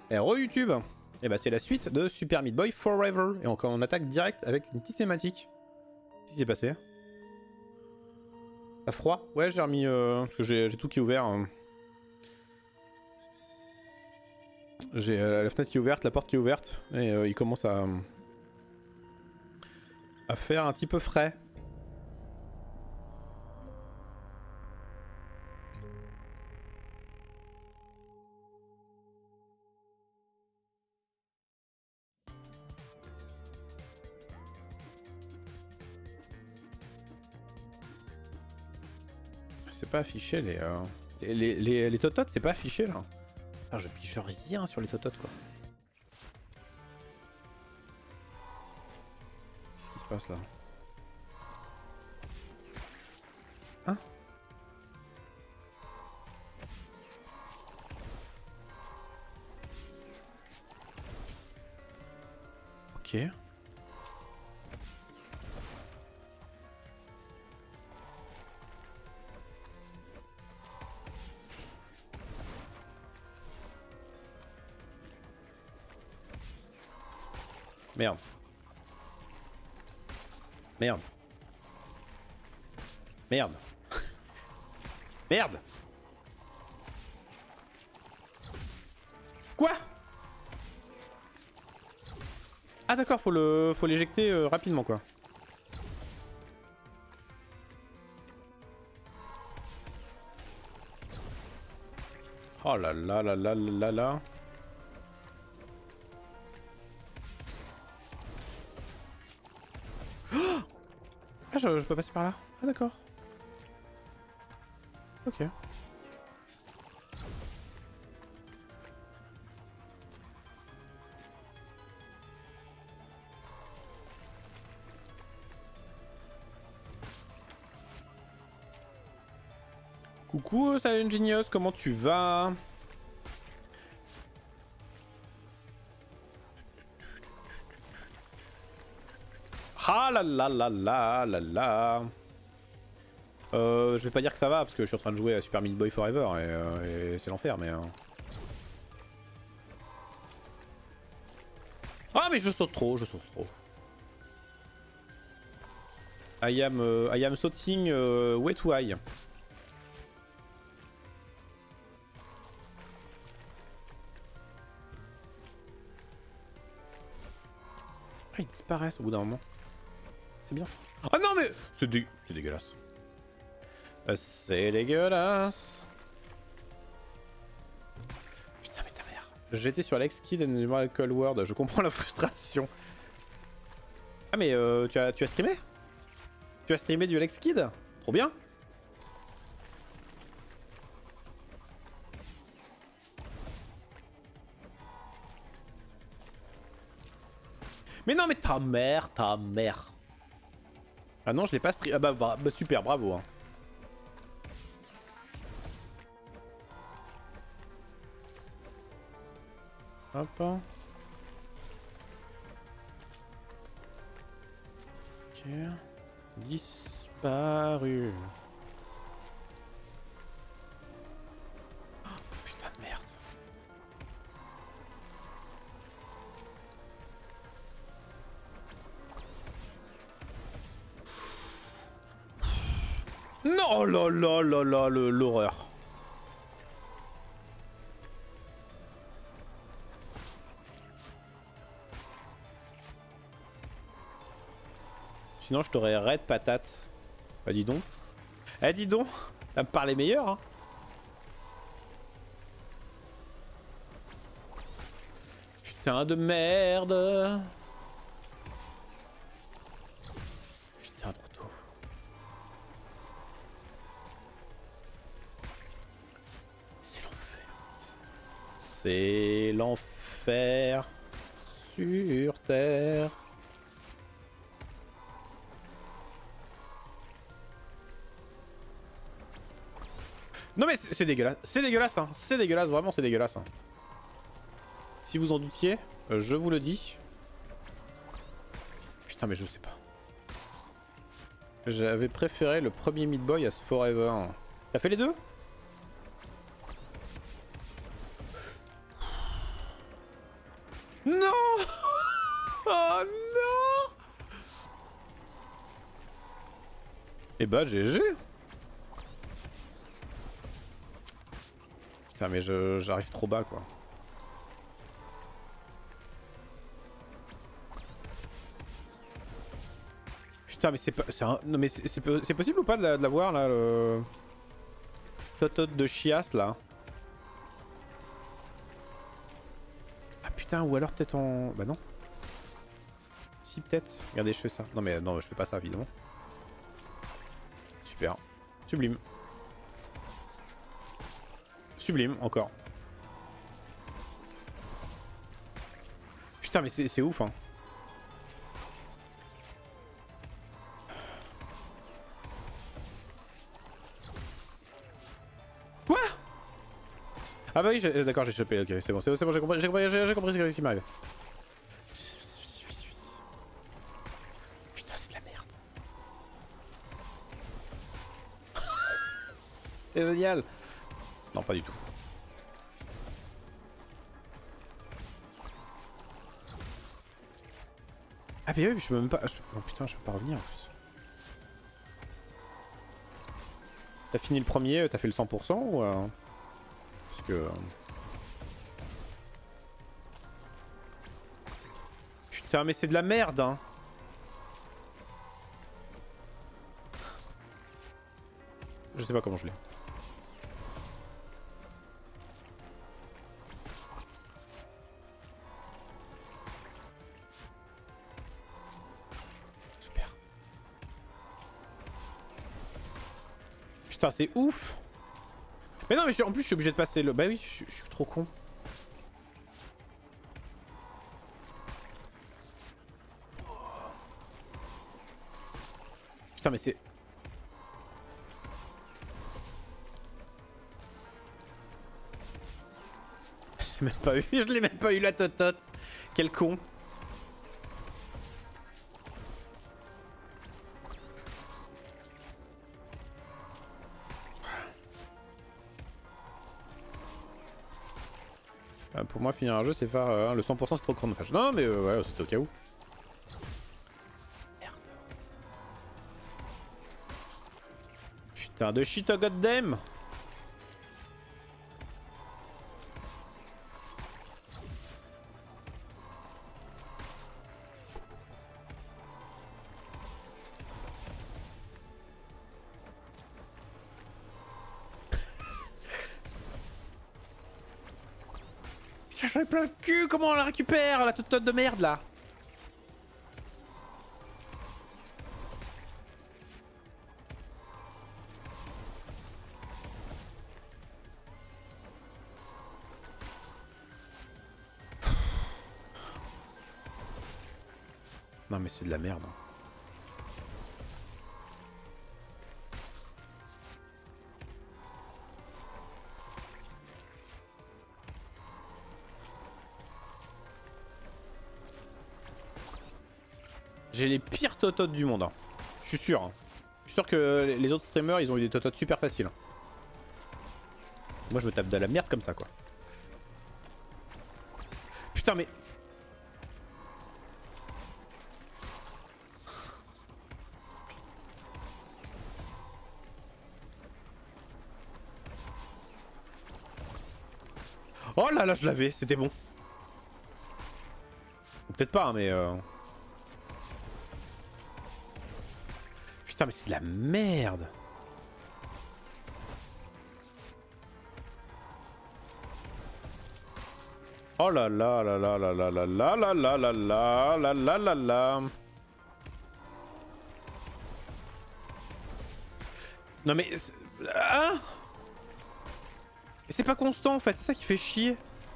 Hello YouTube. Et bah c'est la suite de Super Meat Boy Forever. Et on attaque direct avec une petite thématique. Qu'est-ce qui s'est passé? T'as froid? Ouais, j'ai remis... parce que j'ai tout qui est ouvert. J'ai la fenêtre qui est ouverte, la porte qui est ouverte. Et il commence à faire un petit peu frais. C'est pas affiché les tototes, c'est pas affiché là. Ah, je pige rien sur les tototes quoi. Qu'est-ce qui se passe là? Hein? Ok. Merde. Merde. Merde. Merde. Quoi? Ah d'accord, faut l'éjecter rapidement quoi. Oh là là là là là là. Ah je peux passer par là. Ah d'accord. Ok. Coucou Silent Genius, comment tu vas? Ah là là là là là là. Je vais pas dire que ça va parce que je suis en train de jouer à Super Meat Boy Forever et c'est l'enfer mais... Ah mais je saute trop, je saute trop. I am sauting way too high. Ah ils disparaissent au bout d'un moment. C'est bien ça. Ah non mais... C'est dégueulasse. C'est dégueulasse. Putain mais ta mère. J'étais sur Alex Kidd and Miracle World, je comprends la frustration. Ah mais tu as streamé? Tu as streamé du Alex Kidd? Trop bien. Mais non mais ta mère, ta mère. Ah non je l'ai pas streamé. Ah bah super, bravo hein. Hop. Ok. Disparu. Oh, putain de merde. Non, là là là là, l'horreur. Sinon je t'aurais raid patate. Bah dis donc. Eh dis donc, ça me parlait meilleur hein. Putain de merde. Putain trop tôt. C'est l'enfer. C'est l'enfer sur terre. Non mais c'est dégueulasse hein, c'est dégueulasse, vraiment c'est dégueulasse hein. Si vous en doutiez, je vous le dis. Putain mais je sais pas. J'avais préféré le premier Meat Boy à ce Forever. T'as fait les deux? Non. Oh non. Et bah GG. Putain mais j'arrive trop bas quoi. Putain mais c'est pas... Non mais c'est possible ou pas de l'avoir là le... Totot de chiasse là. Ah putain ou alors peut-être en... Bah non. Si peut-être. Regardez je fais ça. Non mais non je fais pas ça évidemment. Super. Sublime. Sublime encore. Putain mais c'est ouf hein. Quoi? Ah bah oui d'accord j'ai chopé, ok c'est bon j'ai compris ce qui m'arrive. Putain c'est de la merde. C'est génial. Non pas du tout. Ah mais oui je peux même pas... Oh putain je peux pas revenir en plus. T'as fini le premier, t'as fait le 100% ou... Parce que... Putain mais c'est de la merde hein. Je sais pas comment je l'ai. Super. Putain c'est ouf. Mais non mais en plus je suis obligé de passer le... Bah oui je suis trop con. Putain mais c'est... Je l'ai même pas eu, je l'ai même pas eu la totote. Quel con. Pour moi finir un jeu c'est faire le 100% c'est trop chronophage. Non mais ouais c'était au cas où. Merde. Putain de shit oh goddamn. J'en ai plein le cul, comment on la récupère la toute de merde là? Non mais c'est de la merde. J'ai les pires tototes du monde. Hein. Je suis sûr. Hein. Je suis sûr que les autres streamers ils ont eu des tototes super faciles. Moi je me tape de la merde comme ça quoi. Putain mais... Oh là là je l'avais, c'était bon. Peut-être pas hein, mais... Putain mais c'est de la merde. Oh là là là là là là là là là là là là là là là là. Non mais... Hein? C'est pas constant en fait, c'est ça qui fait chier.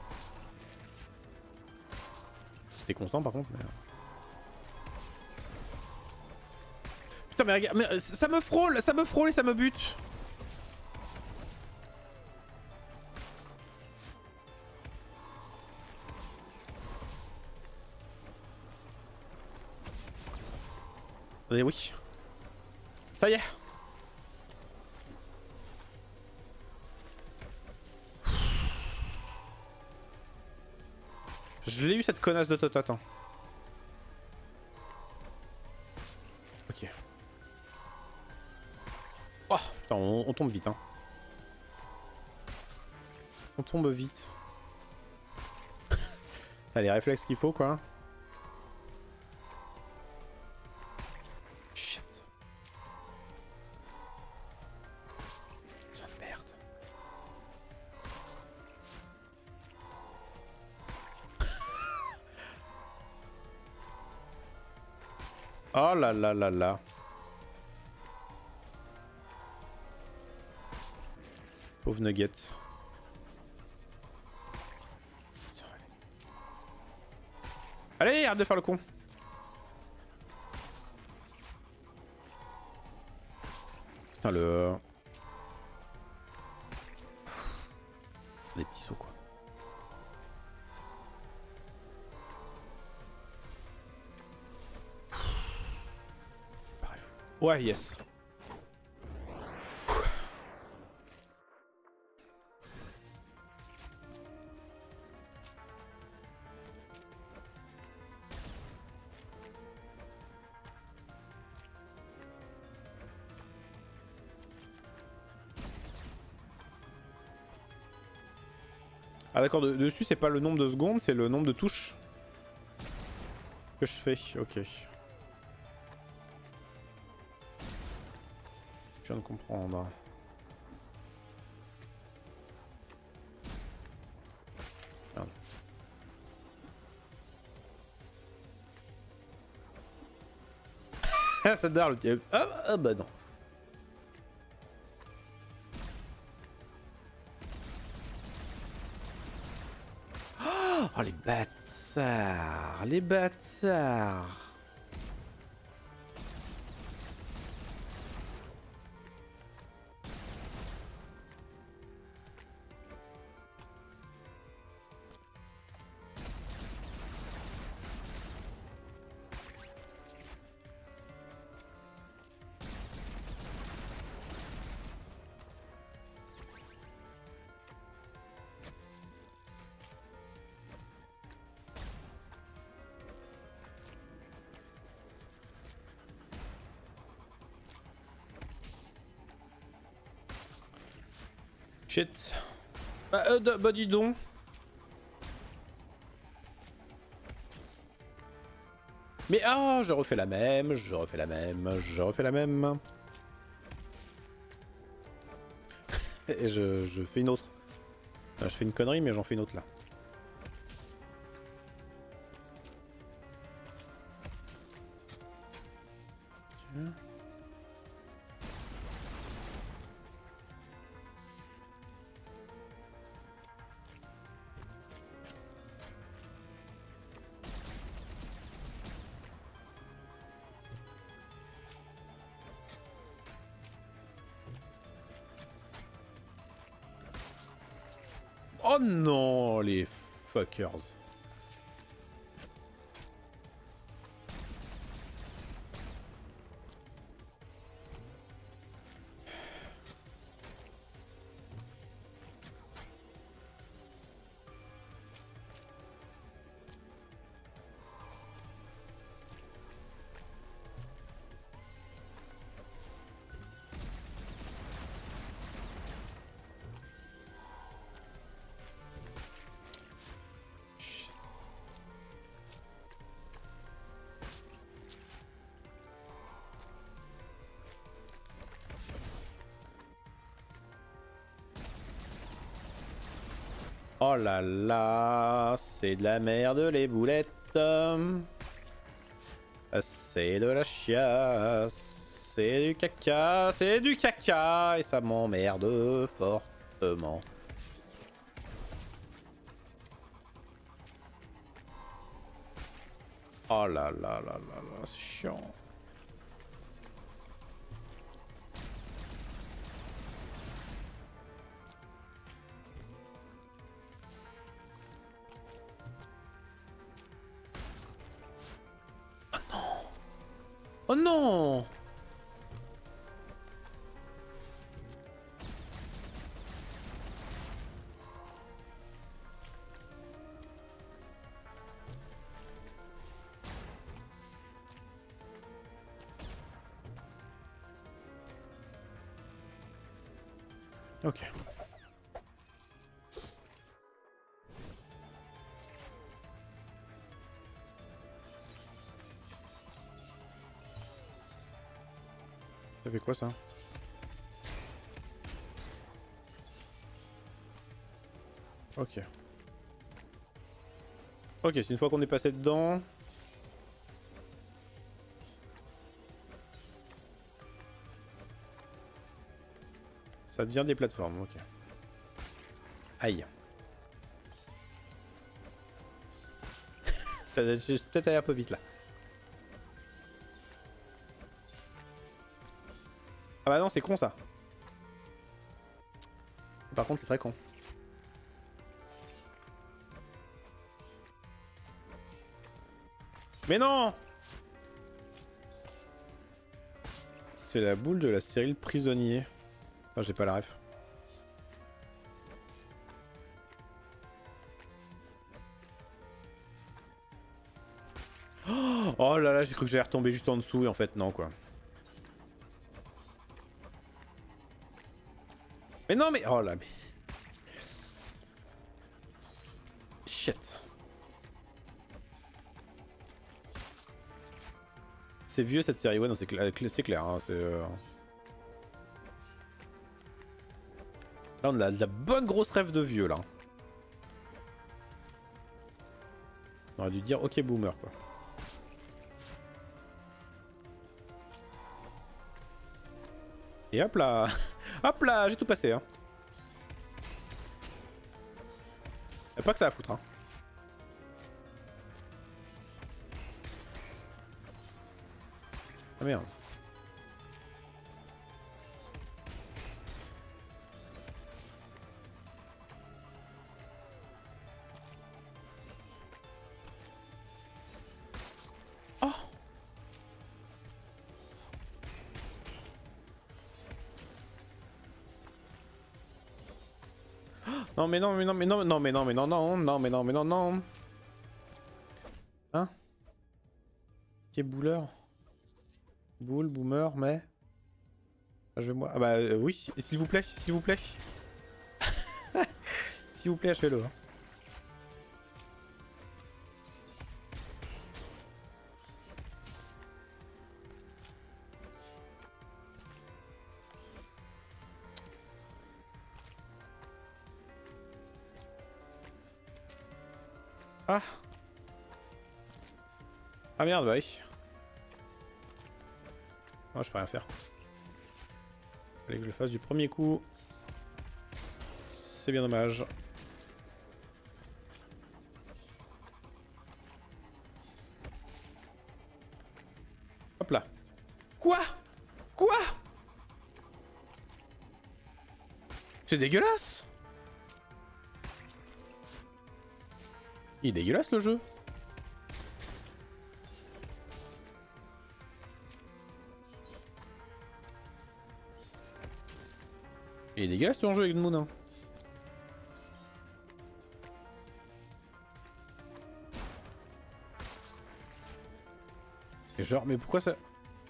C'était constant par contre mais... Putain mais regarde, mais ça me frôle et ça me bute. Et oui. Ça y est. Je l'ai eu cette connasse de Totot. Hein. Ok. Oh putain, on tombe vite. Hein. On tombe vite. T'as les réflexes qu'il faut quoi. Shit. Putain de merde. Oh là là là là. Pauvre nugget. Allez, arrête de faire le con. Putain le... Des petits sauts quoi. Ouais, yes. Ah d'accord, dessus c'est pas le nombre de secondes, c'est le nombre de touches que je fais, ok. Je viens de comprendre. Merde. Ça darle, ah bah non. Oh les bâtards, les bâtards. Shit. Bah dis donc. Mais ah, je refais la même, je refais la même, je refais la même. Et je fais une autre. Je fais une connerie mais j'en fais une autre là. Tiens. Oh non, les fuckers. Oh là là, c'est de la merde les boulettes. C'est de la chiasse, c'est du caca et ça m'emmerde fortement. Oh là là là là là, c'est chiant. Oh non! Ok. Ça fait quoi ça? Ok. Ok, c'est une fois qu'on est passé dedans. Ça devient des plateformes, ok. Aïe. J'ai peut-être allé un peu vite là. Ah bah non, c'est con ça. Par contre, c'est très con. Mais non! C'est la boule de la série Le Prisonnier. Ah, j'ai pas la ref. Oh là là, j'ai cru que j'allais retomber juste en dessous et en fait non quoi. Mais non mais... Oh là mais... Shit. C'est vieux cette série, ouais non c'est clair, hein, c'est... Là on a de la bonne grosse rêve de vieux là. On aurait dû dire ok boomer quoi. Et hop là. Hop là, j'ai tout passé hein. Y'a pas que ça à foutre hein. Ah merde. Oh. Non mais non mais non mais non non mais non mais non non non mais non mais non non. Hein? Qui est bouleur? Boule, boomer, mais... Ah, je vais moi... Ah bah oui, s'il vous plaît, s'il vous plaît. S'il vous plaît, achevez-le. Hein. Ah. Ah merde, bah oui. Non, je peux rien faire. Fallait que je le fasse du premier coup. C'est bien dommage. Hop là. Quoi? Quoi? C'est dégueulasse. Il est dégueulasse le jeu. Il est dégueulasse ton jeu avec le Moon. Hein. Et genre, mais pourquoi ça...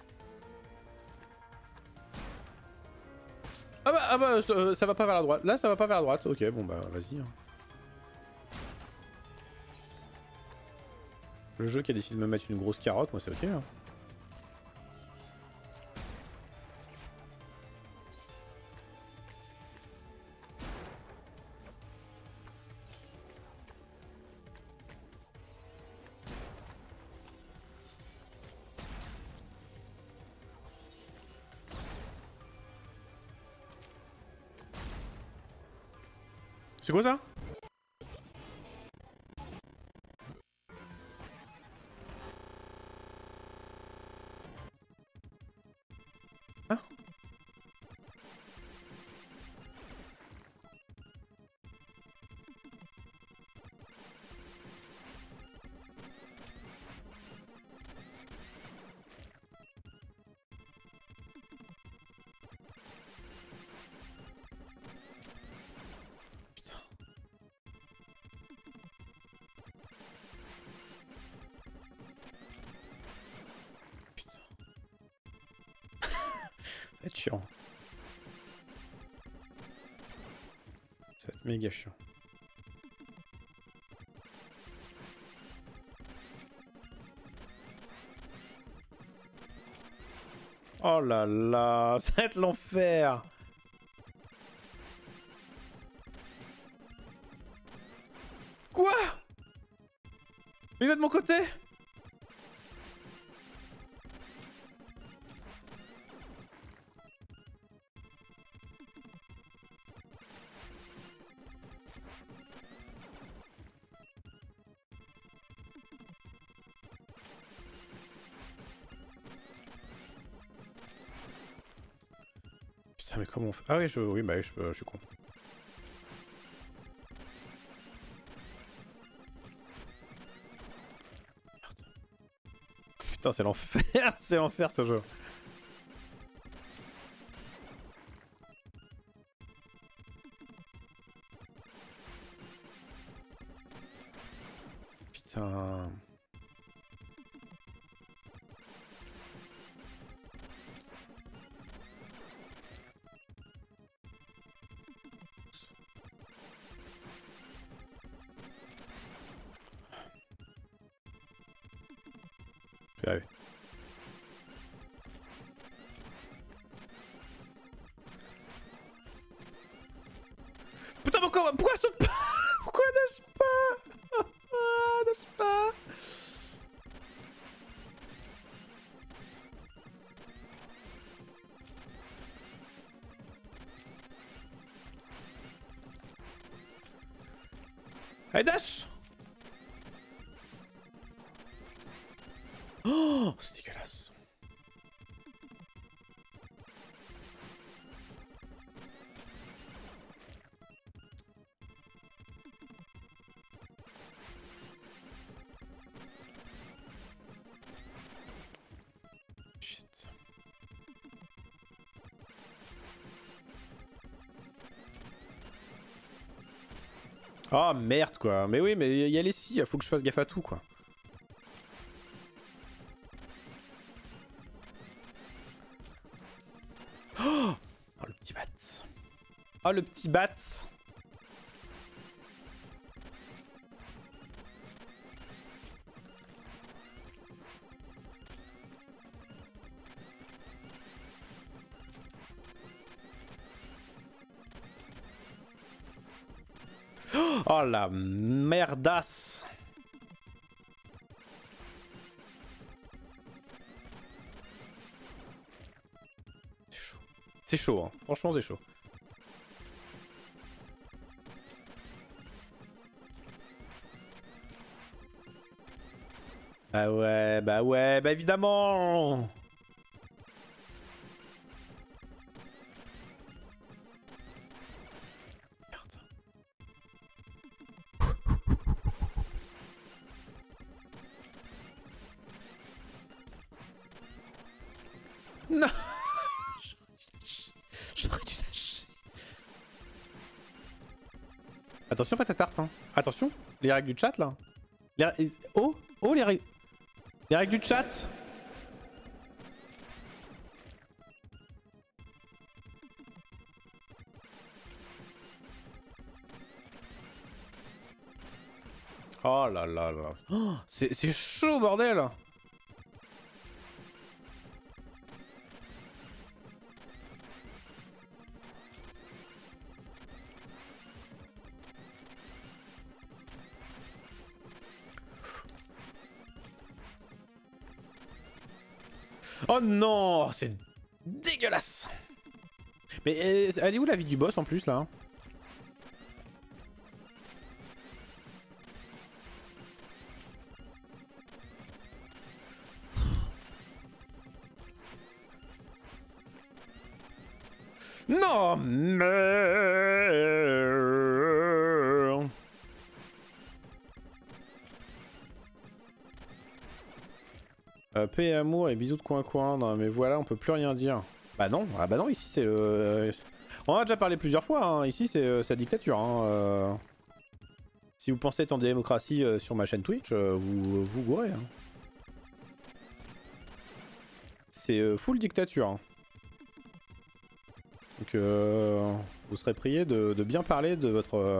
Ah bah ça va pas vers la droite. Là, ça va pas vers la droite. Ok, bon bah vas-y. Hein. Le jeu qui a décidé de me mettre une grosse carotte, moi c'est ok. Hein. C'est quoi ça? Hein? C'est chiant. Méga chiant. Oh là là, ça va être l'enfer. Quoi? Il va de mon côté? Putain mais comment on fait? Ah oui, oui bah je suis con. Putain c'est l'enfer, c'est l'enfer ce jeu. Putain. Je vais y arriver. Putain pourquoi saute pas? Pourquoi nage pas? Nage pas? Allez dash! Oh c'est dégueulasse. Shit. Oh merde quoi. Mais oui mais il y a les scies, faut que je fasse gaffe à tout quoi. Oh, oh le petit bat. Oh le petit bat. Oh la merdasse. C'est chaud. C'est chaud, hein. Franchement c'est chaud. bah ouais, bah évidemment. Non. J'aurais dû lâcher. Attention pas ta tarte hein. Attention, les règles du chat là. Oh les règles. Les règles du chat. Oh là là là. Oh, c'est chaud bordel. Oh non, c'est dégueulasse. Mais elle est où la vie du boss en plus là? Non merde. Paix et amour et bisous de coin à coin. Non mais voilà, on peut plus rien dire. Bah non, ah bah non, ici c'est le... On en a déjà parlé plusieurs fois, hein. Ici c'est la dictature. Hein. Si vous pensez être en démocratie sur ma chaîne Twitch, vous gourrez. Hein. C'est full dictature. Hein. Donc vous serez prié de bien parler de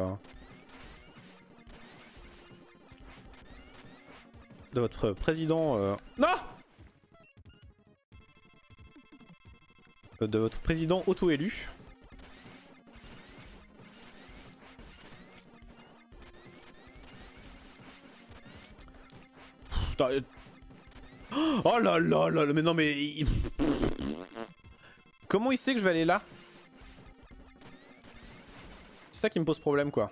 votre président... Non, de votre président auto-élu. Oh là là là, mais non mais... Comment il sait que je vais aller là? C'est ça qui me pose problème quoi.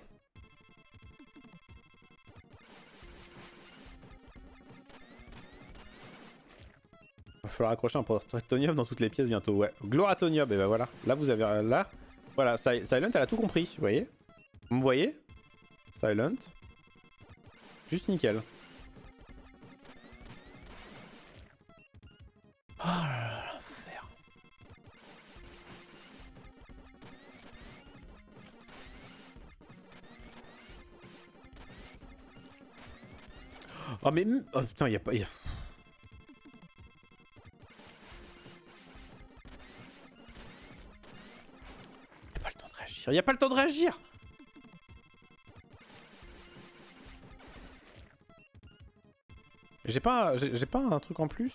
Va falloir accrocher un Protonium dans toutes les pièces bientôt, ouais. Gloratonium, et bah voilà. Là vous avez... Là, voilà, Silent elle a tout compris, vous voyez? Vous me voyez? Silent. Juste nickel. Oh là là, l'enfer. Oh mais... Oh putain, y'a pas... Il n'y a pas le temps de réagir. J'ai pas un truc en plus.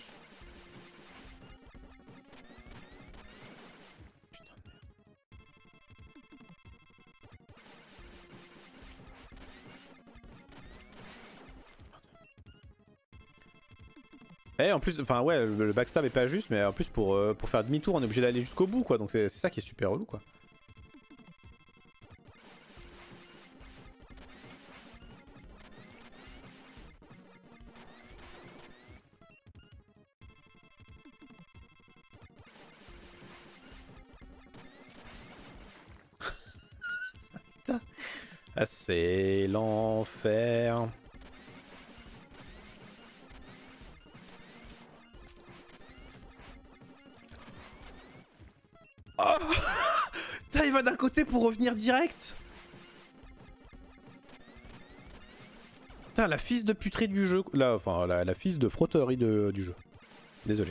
Eh en plus, enfin ouais, le backstab est pas juste, mais en plus pour faire demi-tour on est obligé d'aller jusqu'au bout quoi, donc c'est ça qui est super relou quoi. Ah, c'est l'enfer. Oh putain, il va d'un côté pour revenir direct. Putain, la fils de puterie du jeu. Là, enfin, la fils de frotterie du jeu. Désolé.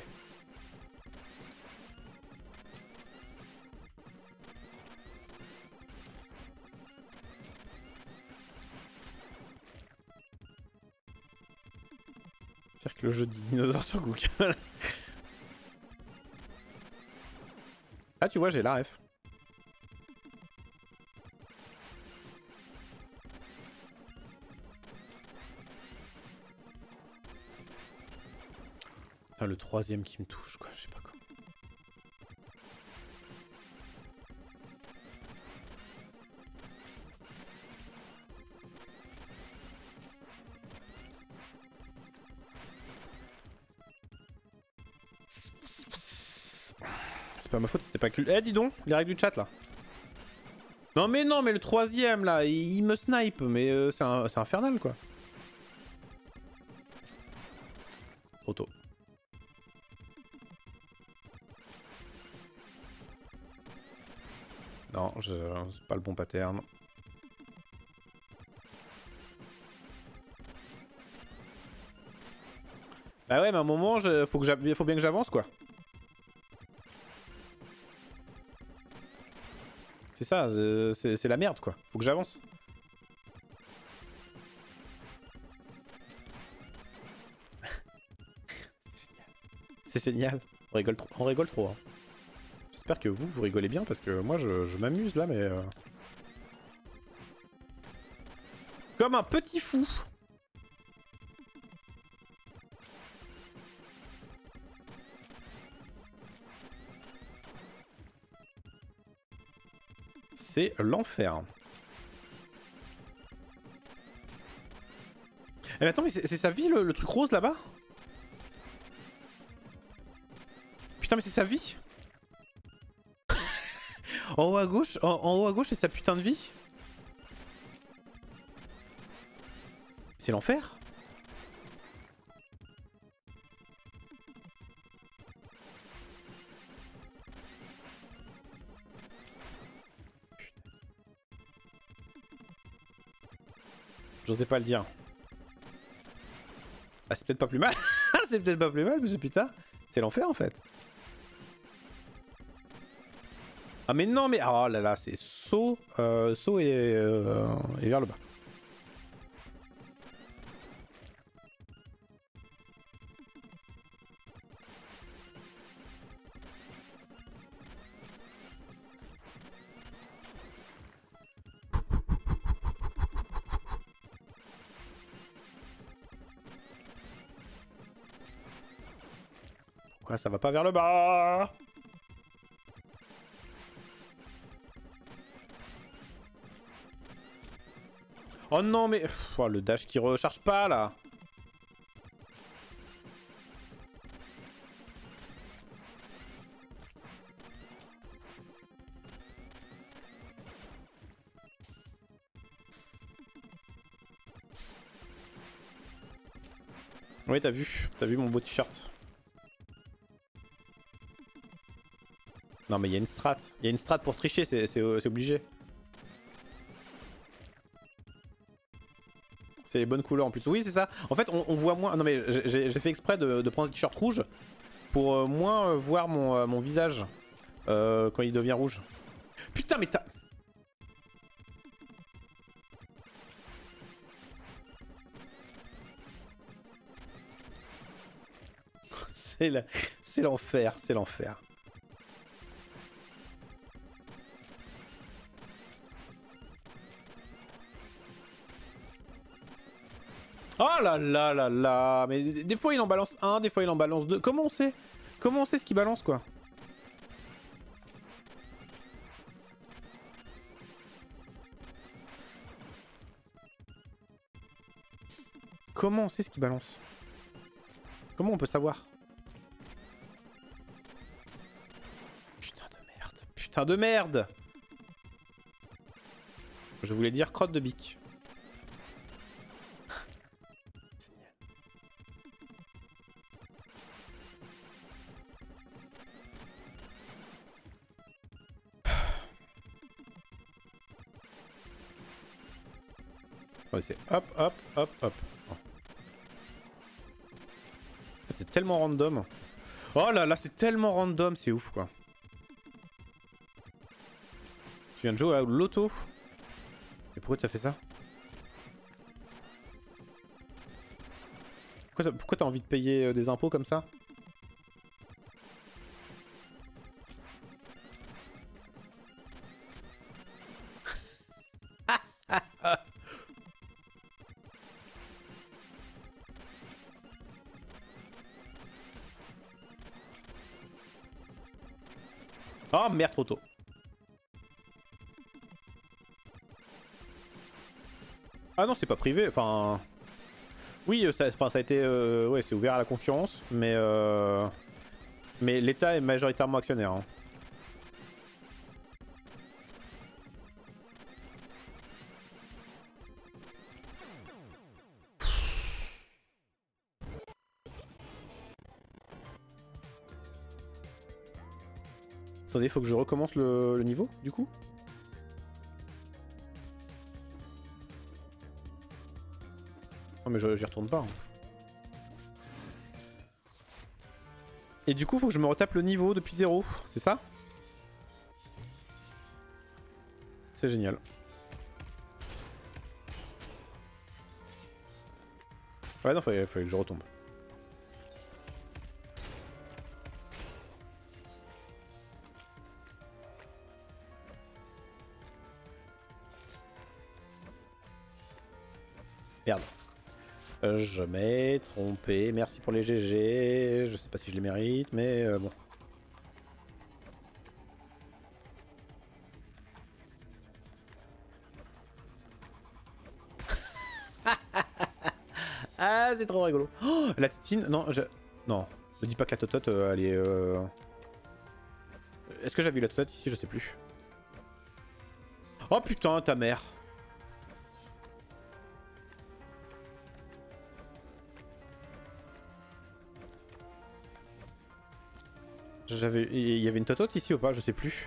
Pire que le jeu de dinosaures sur Google. Ah, tu vois, j'ai la ref. Putain, le troisième qui me touche, quoi, je sais pas quoi. C'est pas ma faute, c'était pas que... Eh, dis donc, les règles du chat, là. Non, mais le troisième, là, il me snipe, mais c'est infernal, quoi. Trop tôt. Non, c'est pas le bon pattern. Bah ouais, mais à un moment, faut bien que j'avance, quoi. C'est ça, c'est la merde, quoi. Faut que j'avance. C'est génial. On rigole trop. Hein. J'espère que vous rigolez bien, parce que moi, je m'amuse, là, mais... Comme un petit fou. C'est l'enfer. Eh mais attends, mais c'est sa vie le truc rose là-bas? Putain mais c'est sa vie. En haut à gauche, en haut à gauche c'est sa putain de vie. C'est l'enfer. J'osais pas le dire. Ah c'est peut-être pas plus mal. C'est peut-être pas plus mal, mais putain, c'est l'enfer en fait. Ah mais non mais... Oh là là, c'est saut, saut et vers le bas. Pourquoi ça va pas vers le bas? Oh non mais... Oh, le dash qui recharge pas là. Oui t'as vu mon beau t-shirt. Non mais il y a une strat. Il y a une strat pour tricher, c'est obligé. C'est les bonnes couleurs en plus. Oui c'est ça. En fait on voit moins... Non mais j'ai fait exprès de prendre un t-shirt rouge pour moins voir mon visage quand il devient rouge. Putain mais t'as... C'est l'enfer, c'est l'enfer. Oh là là là là. Mais des fois il en balance un, des fois il en balance deux. Comment on sait? Comment on sait ce qu'il balance quoi? Comment on sait ce qu'il balance? Comment on peut savoir? Putain de merde. Putain de merde. Je voulais dire crotte de bique. Génial. Ouais, c'est hop, hop, hop, hop. Oh. C'est tellement random. Oh là là, c'est tellement random, c'est ouf quoi. Tu viens de jouer à l'auto? Et pourquoi tu as fait ça? Pourquoi t'as envie de payer des impôts comme ça? Oh merde, trop tôt. Ah non, c'est pas privé, enfin... Oui, ça a été... ouais, c'est ouvert à la concurrence, mais l'État est majoritairement actionnaire. Hein. Attendez, faut que je recommence le niveau, du coup? Non mais j'y retourne pas. Hein. Et du coup, faut que je me retape le niveau depuis 0, c'est ça? C'est génial. Ouais non, fallait que je retombe. Merde. Je m'ai trompé. Merci pour les GG. Je sais pas si je les mérite, mais bon. Ah, c'est trop rigolo. Oh, la tétine. Non, non. Ne dis pas que la totote, elle est... Est-ce que j'ai vu la totote ici? Je sais plus. Oh putain, ta mère. Il y avait une totote ici ou pas? Je sais plus.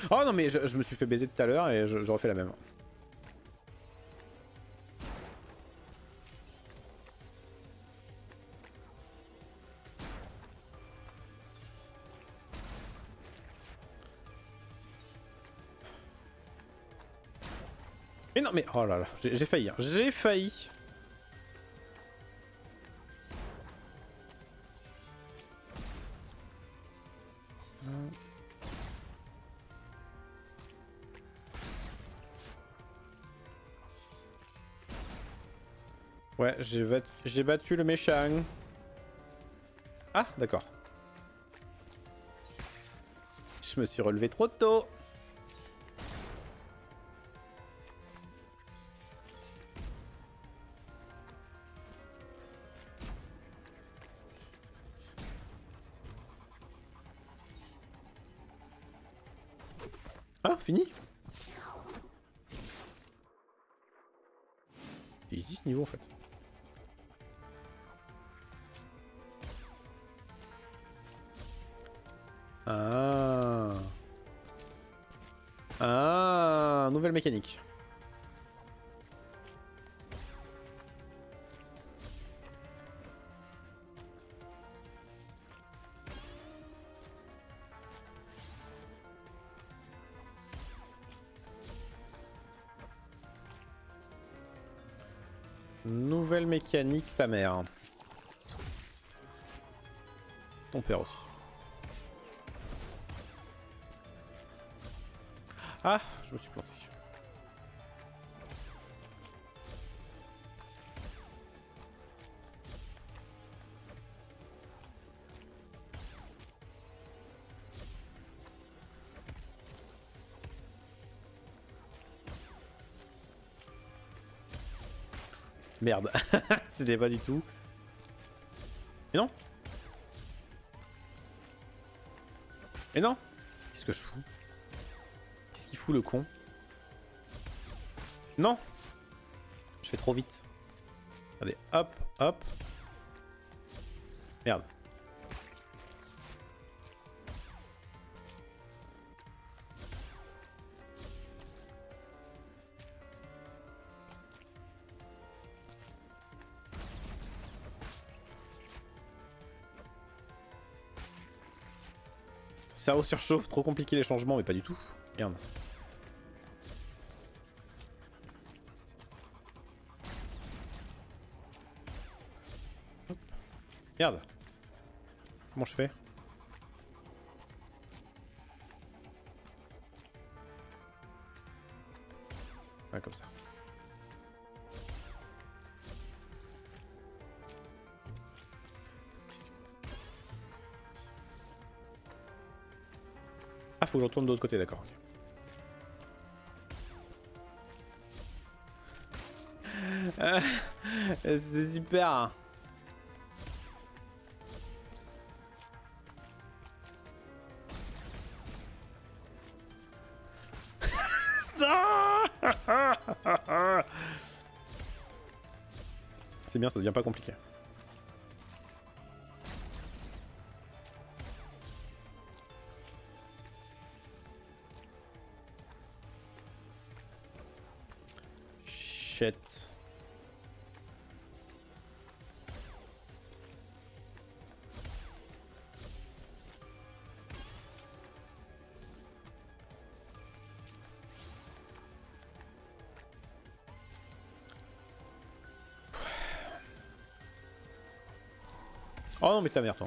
Oh non mais je me suis fait baiser tout à l'heure et je refais la même. Mais non mais oh là là, j'ai failli, hein. J'ai failli. Ouais, j'ai battu le méchant. Ah, d'accord. Je me suis relevé trop tôt. Ah, fini. C'est easy ce niveau en fait. Ah. Ah, nouvelle mécanique. Nouvelle mécanique, ta mère. Ton père aussi. Ah, je me suis planté. Merde, c'était pas du tout. Mais non. Mais non. Qu'est-ce que je fous? Qu'est-ce qu'il fout le con? Non. Je fais trop vite. Allez, hop, hop. Merde. Ton cerveau surchauffe, trop compliqué les changements, mais pas du tout. Merde. Hop. Merde. Comment je fais? Ouais, comme ça. Ah, faut que je retourne de l'autre côté, d'accord. Okay. C'est super. C'est bien, ça devient pas compliqué. Shit. Oh non mais ta mère toi.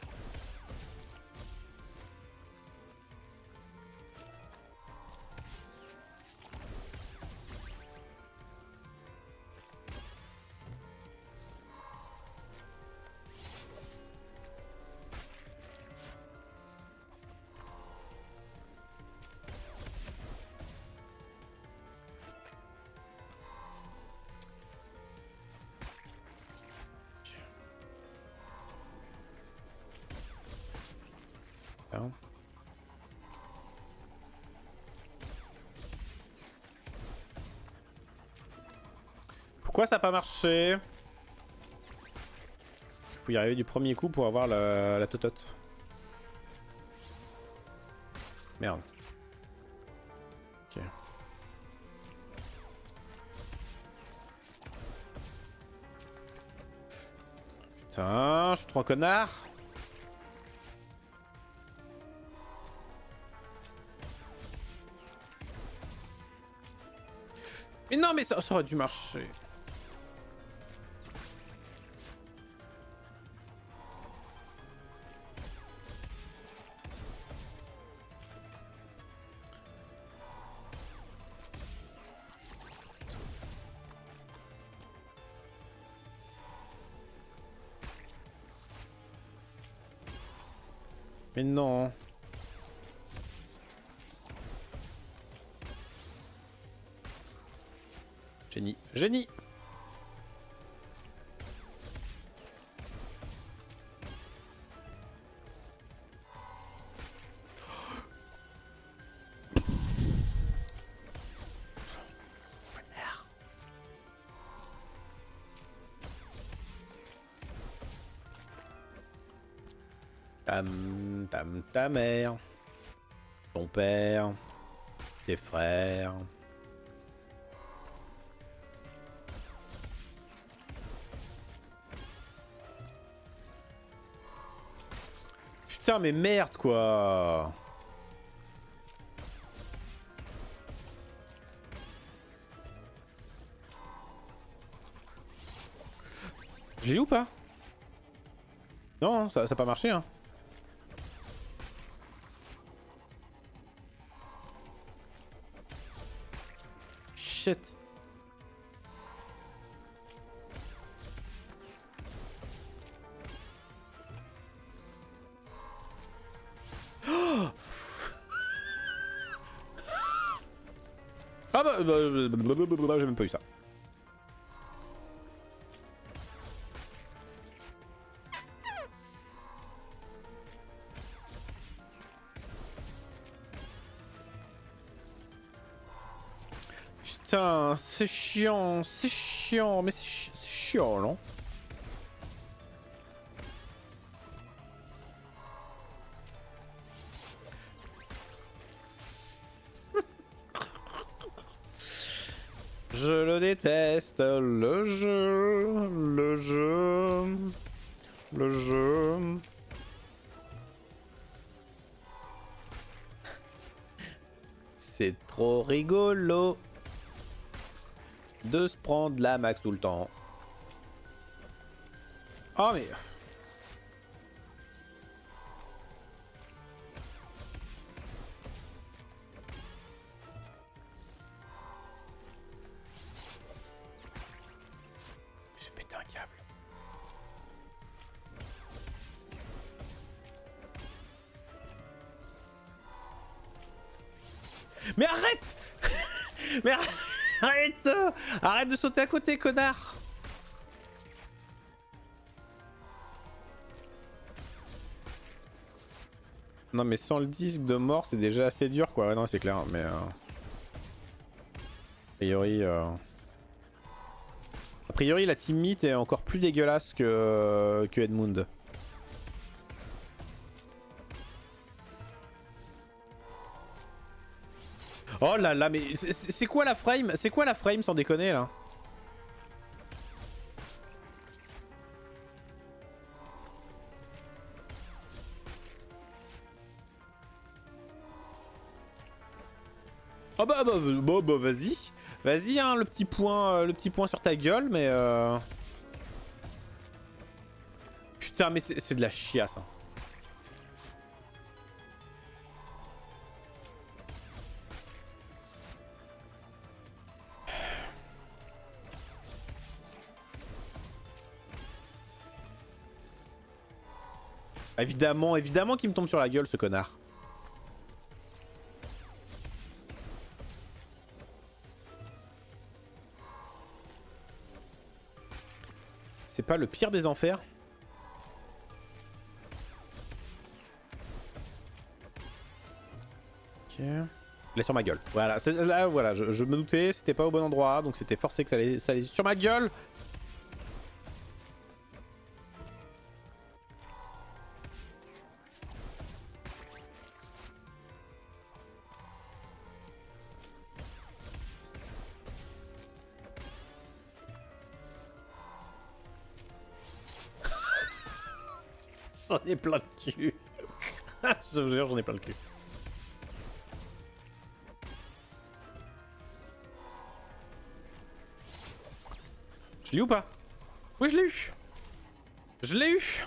Hein. Pourquoi ça n'a pas marché? Faut y arriver du premier coup pour avoir la totote. Merde. Putain, je suis trop un connard. Mais non, mais ça aurait dû marcher. Mais non. Génie. Génie. Ta mère, ton père, tes frères. Putain mais merde quoi. Je l'ai eu ou pas? Non, ça a pas marché hein. Shit. Oh ah bah, j'ai même pas eu ça. Putain, c'est chiant, mais c'est chiant, non? Je le déteste, le jeu. C'est trop rigolo de se prendre la max tout le temps. Oh mais... J'ai pété un câble. Mais arrête. Mais arrête. Arrête de sauter à côté, connard. Non mais sans le disque de mort c'est déjà assez dur quoi, ouais, non c'est clair mais a priori la team meat est encore plus dégueulasse que Edmund. Oh là là mais c'est quoi la frame? C'est quoi la frame sans déconner là? Oh bah vas-y. Vas-y hein, le petit point sur ta gueule mais Putain mais c'est de la chiasse hein. Évidemment qu'il me tombe sur la gueule ce connard. C'est pas le pire des enfers. Ok. Il est sur ma gueule. Voilà, là voilà, je me doutais, c'était pas au bon endroit, donc c'était forcé que ça allait sur ma gueule. J'en ai plein le cul. Je vous jure, j'en ai plein le cul. Je l'ai eu ou pas? Oui, je l'ai eu. Je l'ai eu.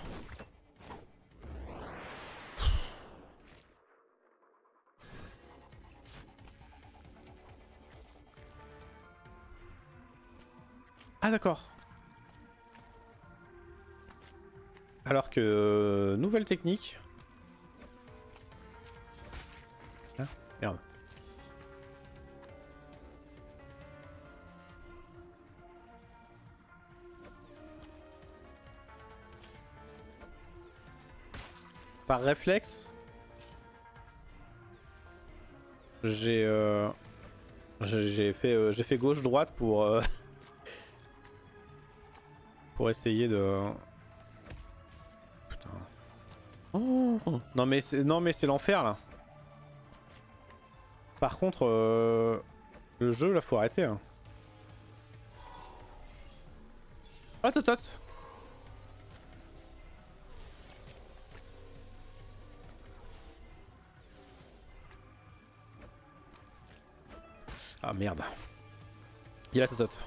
Ah d'accord. Alors que nouvelle technique. Ah, merde. Par réflexe, j'ai fait gauche droite pour essayer de. Putain. Oh non mais c'est l'enfer là. Par contre le jeu là faut arrêter. Hein. Oh tot. Ah merde. Il a Totot.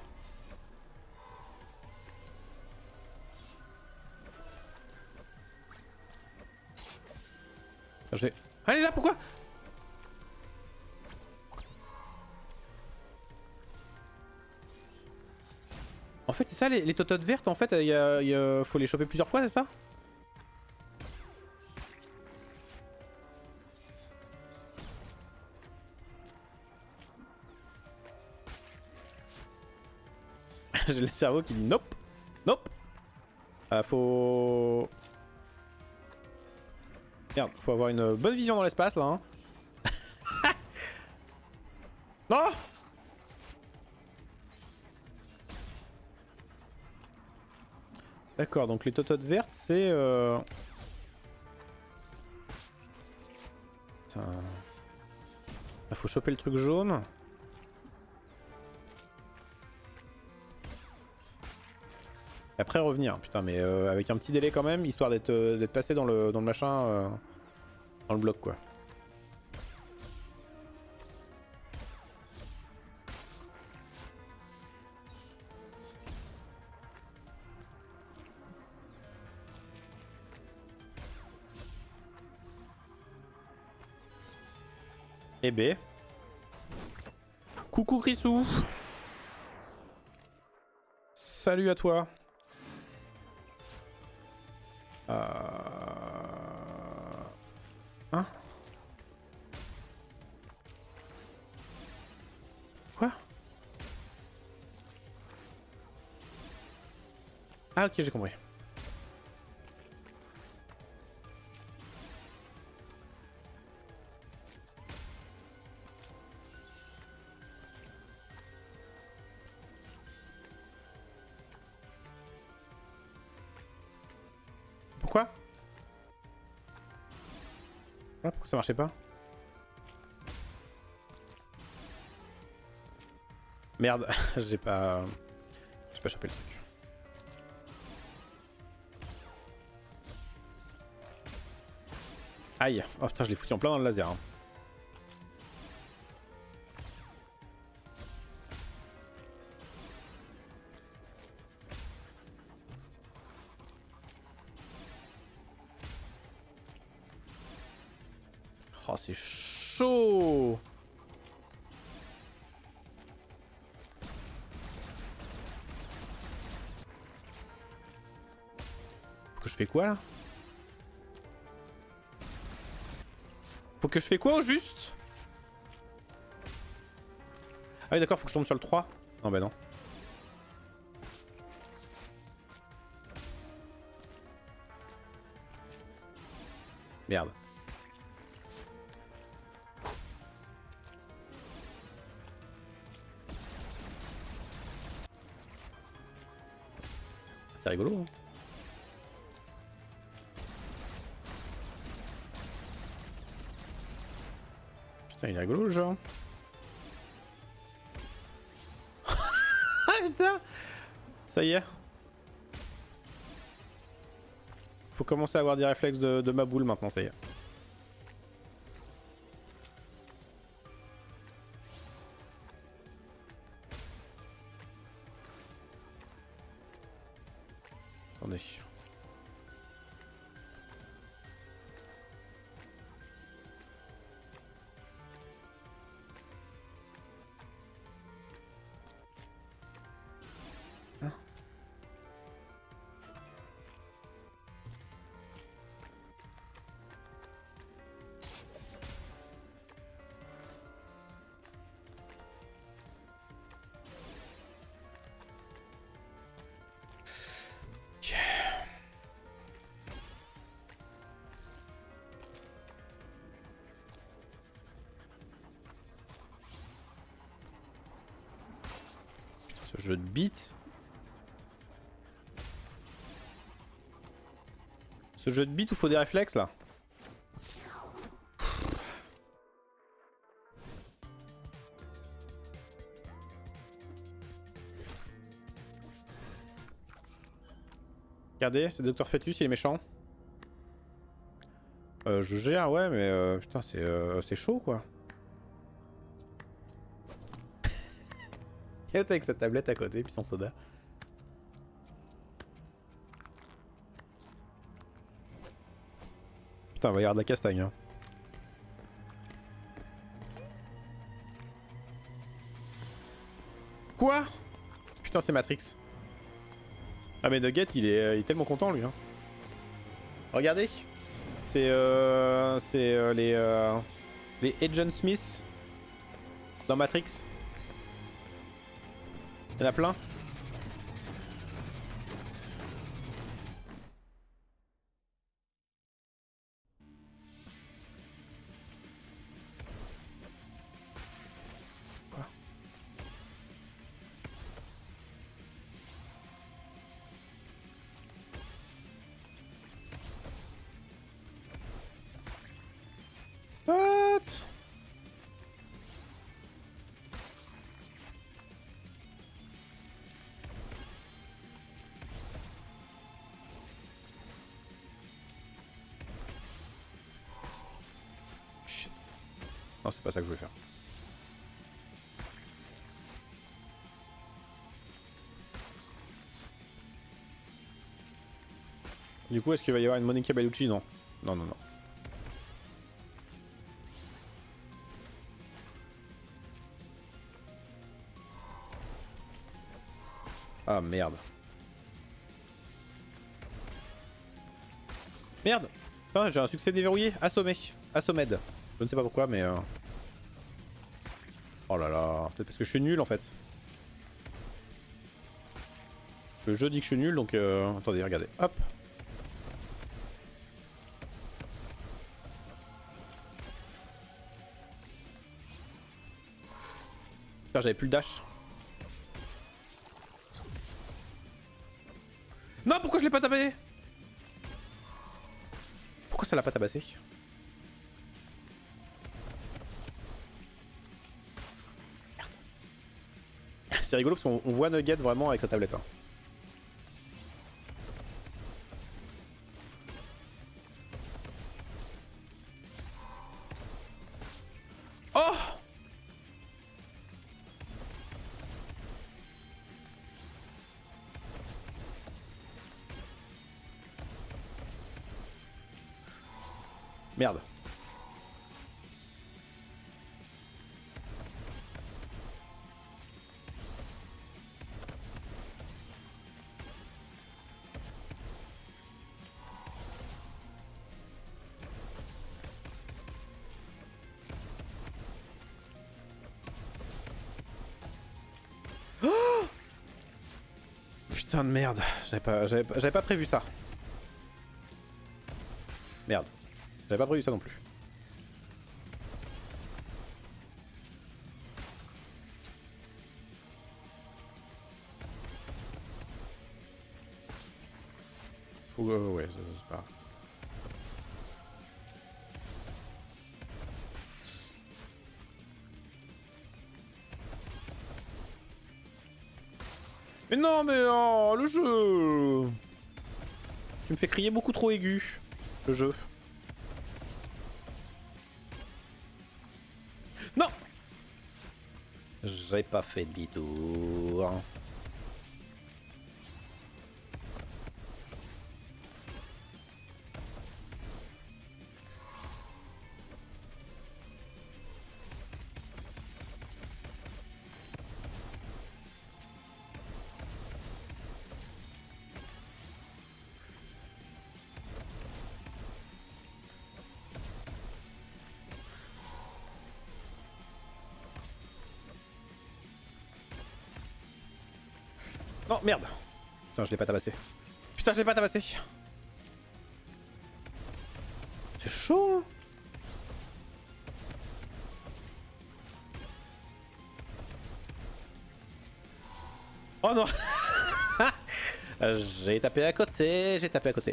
Je vais... Allez là, pourquoi? En fait c'est ça les tototes vertes, en fait faut les choper plusieurs fois, c'est ça? J'ai le cerveau qui dit nope. Nope. Faut... Merde, faut avoir une bonne vision dans l'espace là. Hein. Non. D'accord, donc les tototes vertes c'est... Putain... Là, faut choper le truc jaune. Et après revenir, putain mais avec un petit délai quand même, histoire d'être passé dans le machin, dans le bloc quoi. Et B. Coucou Chrisou. Salut à toi. Hein? Quoi? Ah ok, j'ai compris. Pourquoi? Ah, pourquoi ça marchait pas? Merde, j'ai pas chopé le truc. Aïe, oh putain, je l'ai foutu en plein dans le laser. Hein. Oh, c'est chaud. Faut que je fais quoi là? Faut que je fais quoi au juste? Ah oui d'accord, faut que je tombe sur le 3. Non bah non. Merde. C'est rigolo. Hein. Putain, il est rigolo le jeu. Hein. Ah putain. Ça y est. faut commencer à avoir des réflexes de ma boule maintenant, ça y est. Attendez. Ce jeu de bite. Ce jeu de bite où faut des réflexes là. Regardez, c'est Dr Fetus, il est méchant. Je gère, ouais, mais putain, c'est chaud quoi. Et avec sa tablette à côté, puis son soda. Putain, on va y avoir de la castagne. Hein. Quoi? Putain, c'est Matrix. Ah mais Nugget, il est tellement content lui. Hein. Regardez. C'est les Agent Smith dans Matrix. Il y en a plein. Quoi? What? Shit. Non, c'est pas ça que je voulais faire. Du coup, est-ce qu'il va y avoir une Monica Bellucci? Non. Non, non, non. Ah merde. Merde. Ah, j'ai un succès déverrouillé. Assommé. Assommed. Je ne sais pas pourquoi, mais... Oh là là. Peut-être parce que je suis nul en fait. Le jeu dit que je suis nul, donc... Attendez, regardez. Hop. Putain, j'avais plus le dash. Non, pourquoi je l'ai pas tabassé? Pourquoi ça l'a pas tabassé? Merde. C'est rigolo parce qu'on voit Nugget vraiment avec sa tablette. Hein. Oh! Merde. Oh! Putain de merde. J'avais pas prévu ça. Merde. J'avais pas prévu ça non plus. Faut... ouais, c'est pas... Mais non, mais oh, le jeu! Tu me fais crier beaucoup trop aigu, le jeu. Non! J'ai pas fait demi-tour. Non, merde. Putain, je l'ai pas tabassé. Putain, je l'ai pas tabassé. C'est chaud, hein. Oh non. J'ai tapé à côté, j'ai tapé à côté.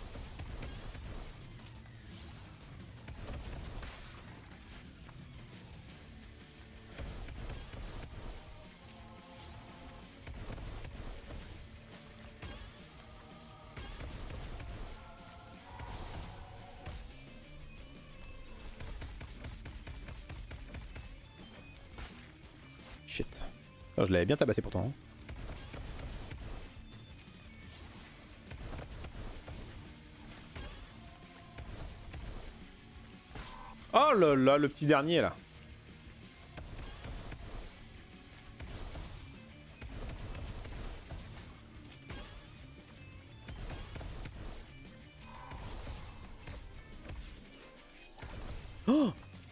Shit. Oh, je l'avais bien tabassé pourtant. Hein. Oh là là, le petit dernier là. Oh,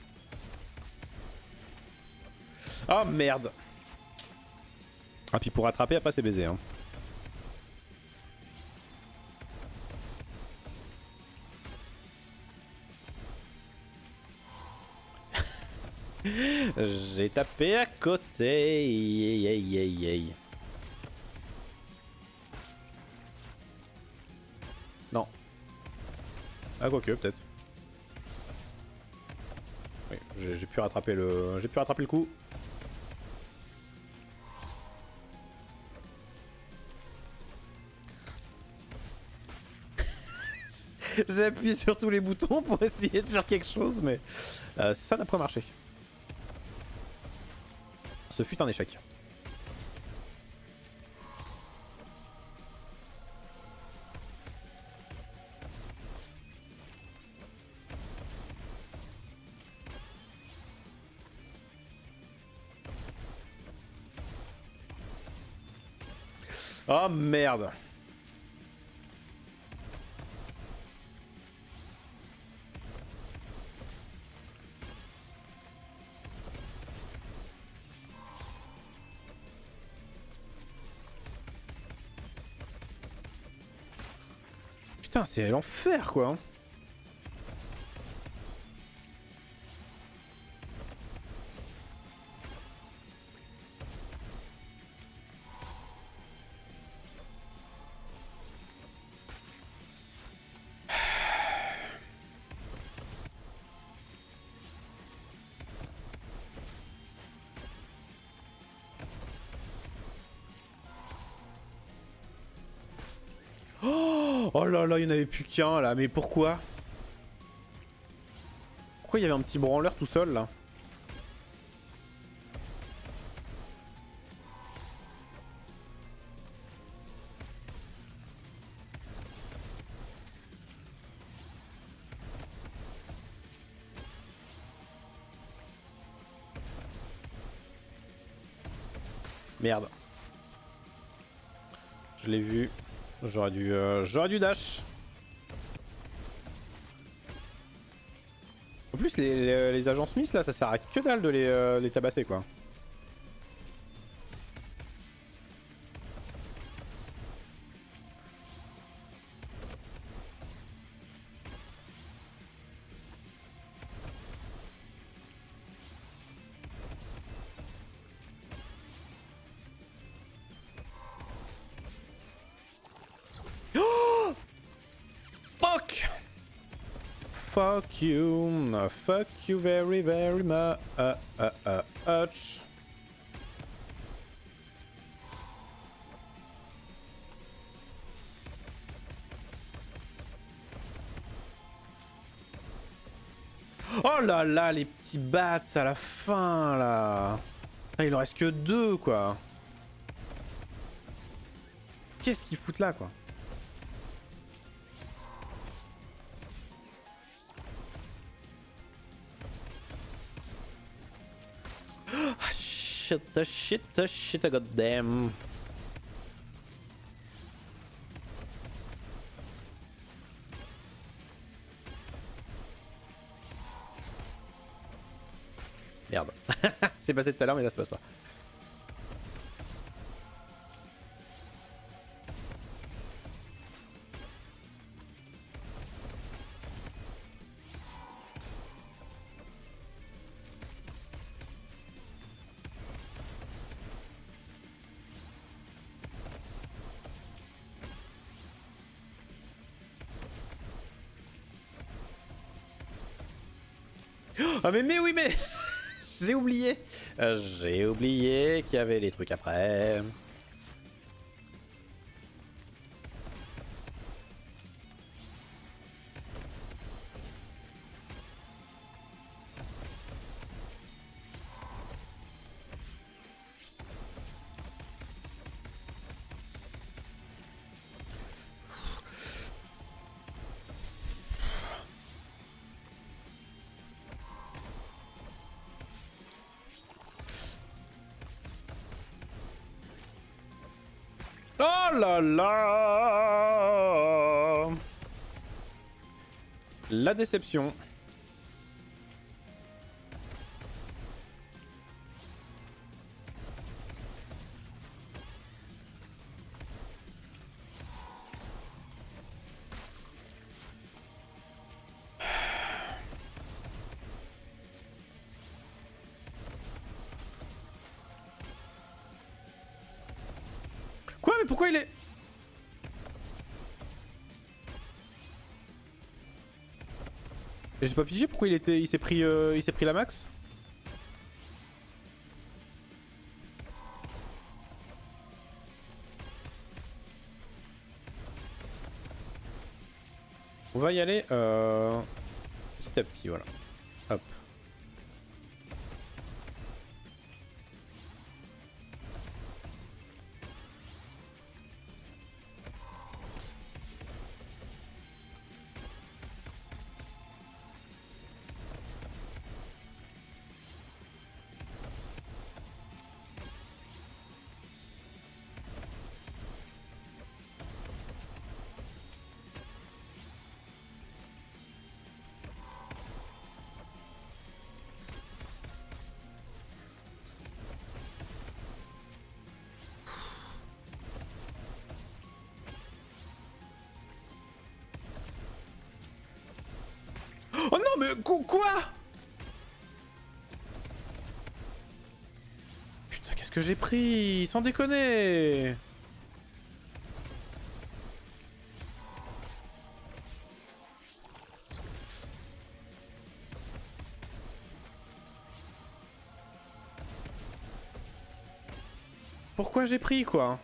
oh merde. Ah puis pour rattraper après c'est baisé hein. J'ai tapé à côté. Non. Ah quoique peut-être. Oui, j'ai pu rattraper le. J'ai pu rattraper le coup. J'ai appuyé sur tous les boutons pour essayer de faire quelque chose, mais ça n'a pas marché. Ce fut un échec. Oh merde. Putain, c'est l'enfer quoi. Hein. Oh là là, il n'y en avait plus qu'un là, mais pourquoi? Pourquoi il y avait un petit branleur tout seul là? Merde. Je l'ai vu. J'aurais dû dash. En plus, les agents Smith là, ça sert à que dalle de les tabasser quoi. Fuck! Fuck you very very much. Oh là là, les petits bats à la fin là. Ah, il en reste que 2 quoi. Qu'est-ce qu'ils foutent là quoi? Ah shit, goddamn. Merde. C'est passé tout à l'heure mais là ça passe pas. Ah mais oui mais j'ai oublié. J'ai oublié qu'il y avait les trucs après. Oh là là! La déception. Quoi? Mais pourquoi il est... J'ai pas pigé pourquoi il s'est pris la max. On va y aller petit à petit, voilà. Hop. Oh non mais quoi? Putain qu'est-ce que j'ai pris? Sans déconner. Pourquoi j'ai pris quoi?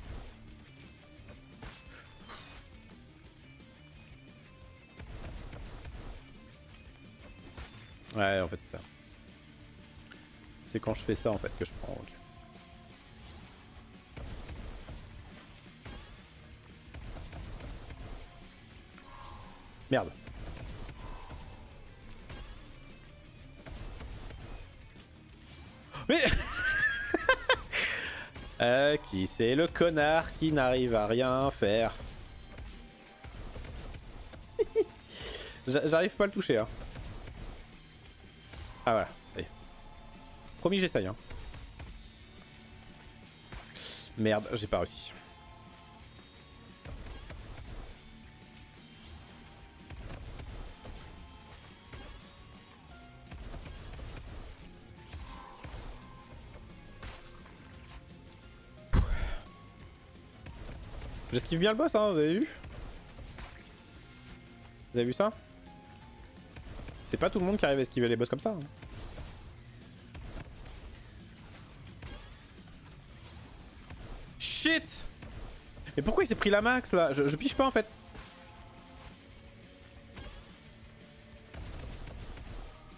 Ouais en fait c'est ça. C'est quand je fais ça en fait que je prends. Okay. Merde. Mais qui c'est le connard qui n'arrive à rien faire? J'arrive pas à le toucher hein. Ah voilà, allez. Promis j'essaye hein. Merde, j'ai pas réussi. J'esquive bien le boss hein, vous avez vu? Vous avez vu ça? C'est pas tout le monde qui arrive à esquiver les boss comme ça hein. Shit! Mais pourquoi il s'est pris la max là? Je pige pas en fait.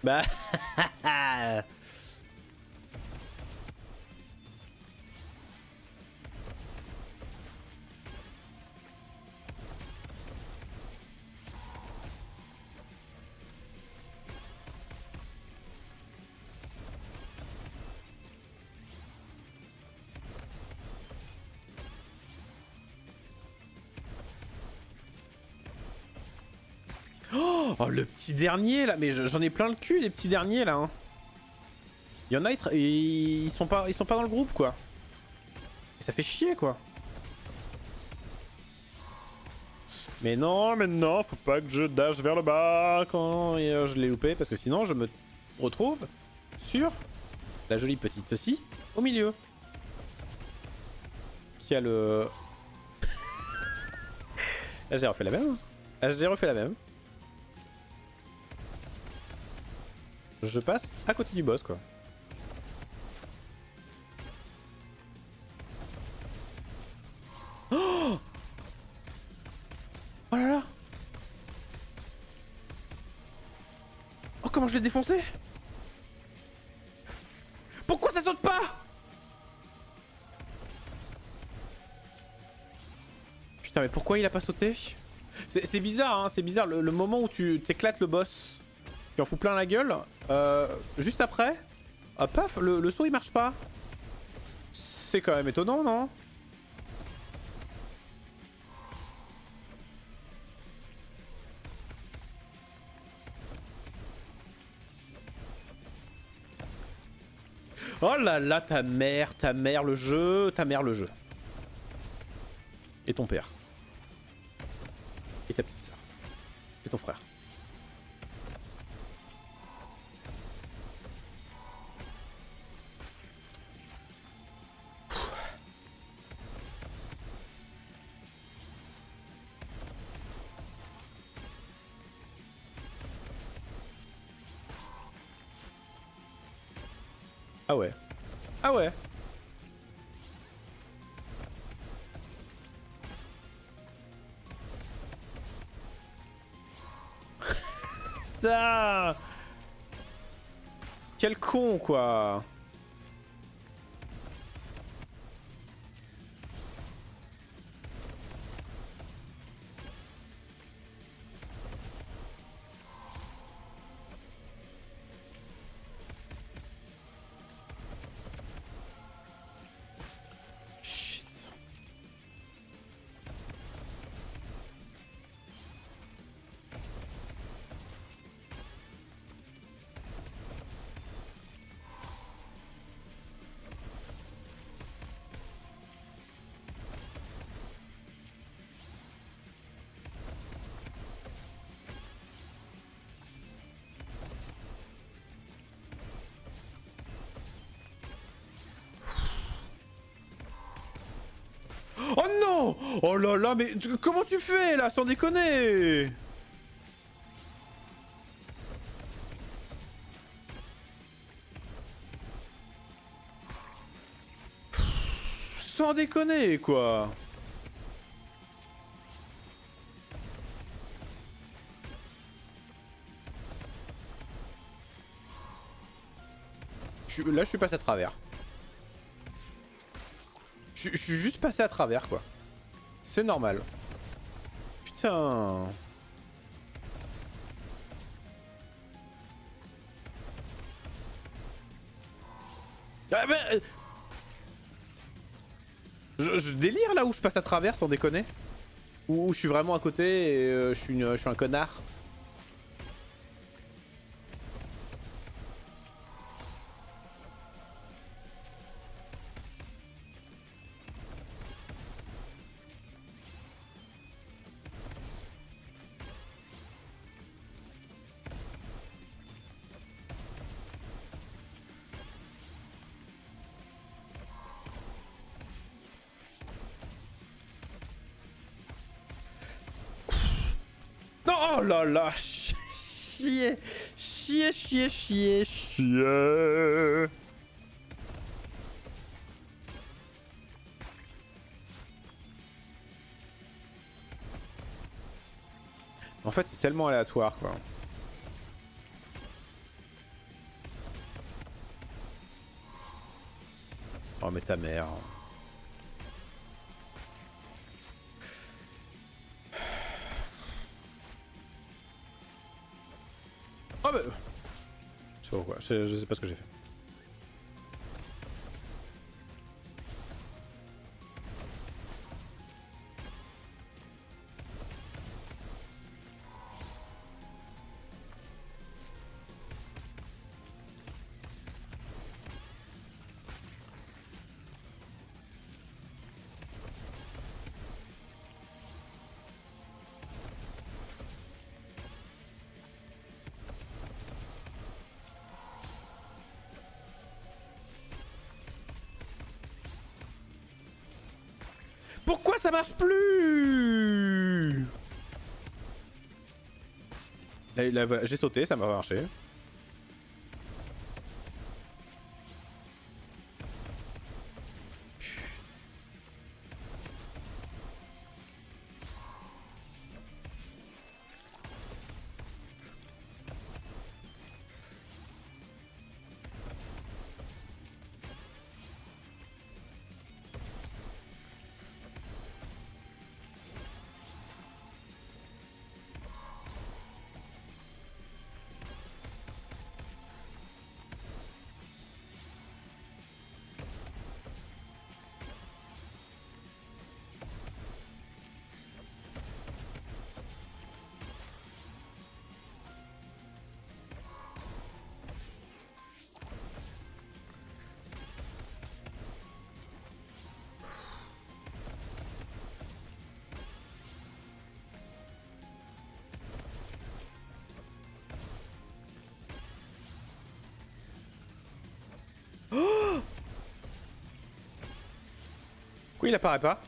Bah... Oh, le petit dernier là, mais j'en ai plein le cul les petits derniers là. Hein. Il y en a, ils sont pas dans le groupe quoi. Et ça fait chier quoi. Mais non, faut pas que je dash vers le bas quand je l'ai loupé parce que sinon je me retrouve sur la jolie petite scie au milieu. Qui a le... Là j'ai refait la même. Là j'ai refait la même. Je passe à côté du boss quoi. Oh, oh là là. Oh comment je l'ai défoncé. Pourquoi ça saute pas? Putain mais pourquoi il a pas sauté? C'est bizarre hein, c'est bizarre le moment où tu t'éclates le boss. Tu en fous plein la gueule. Juste après, paf, le saut il marche pas. C'est quand même étonnant, non? Oh là là, ta mère le jeu, ta mère le jeu. Et ton père. Et ta petite soeur. Et ton frère. Ah ouais. Ah ouais. Putain. Quel con quoi. Oh non! Oh là là, mais comment tu fais là, sans déconner? Sans déconner quoi. Là je suis passé à travers. Je suis juste passé à travers quoi. C'est normal. Putain. Ah bah... je délire là où je passe à travers sans déconner. Ou je suis vraiment à côté et je suis un connard. Non, oh là là, chier, chier, chier, chier, chier. En fait, c'est tellement aléatoire, quoi. Oh mais ta mère. Oh bah... Je sais pas pourquoi, je sais pas ce que j'ai fait. Pourquoi ça marche plus? J'ai sauté, ça m'a marché. Pourquoi il apparaît pas?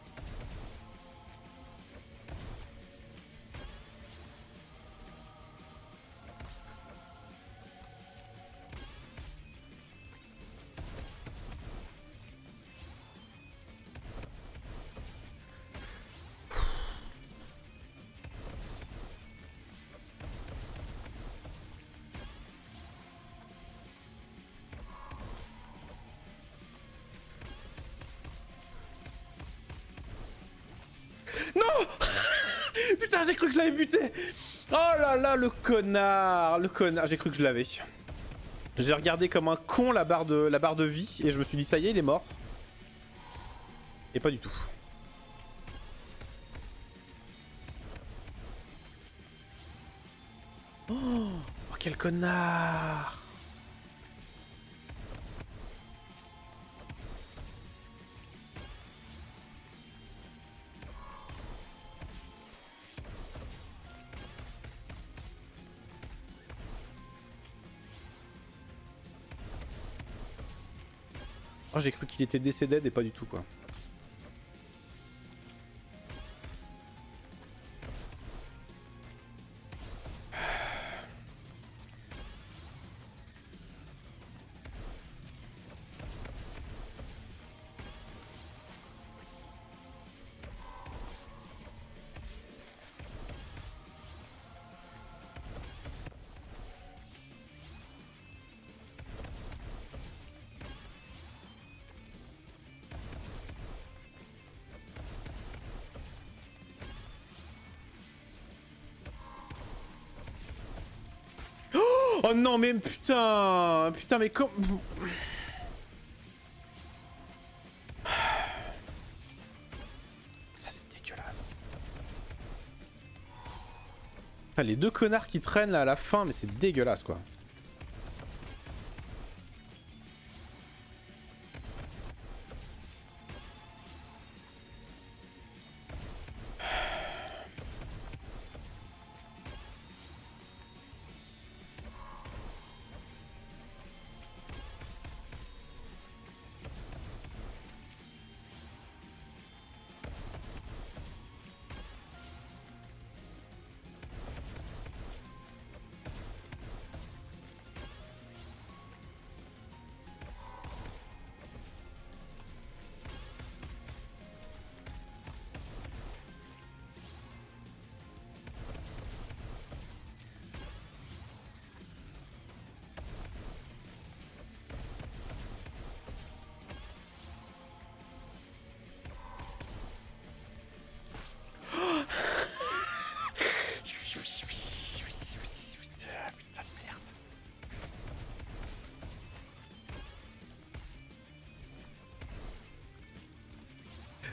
Non. Putain, j'ai cru que je l'avais buté. Oh là là, le connard. Le connard, j'ai cru que je l'avais. J'ai regardé comme un con la barre de vie et je me suis dit ça y est, il est mort. Et pas du tout. Oh, quel connard. Oh, j'ai cru qu'il était décédé et pas du tout quoi. Oh non mais putain. Putain mais comme... Ça c'est dégueulasse. Enfin, les deux connards qui traînent là à la fin, mais c'est dégueulasse quoi.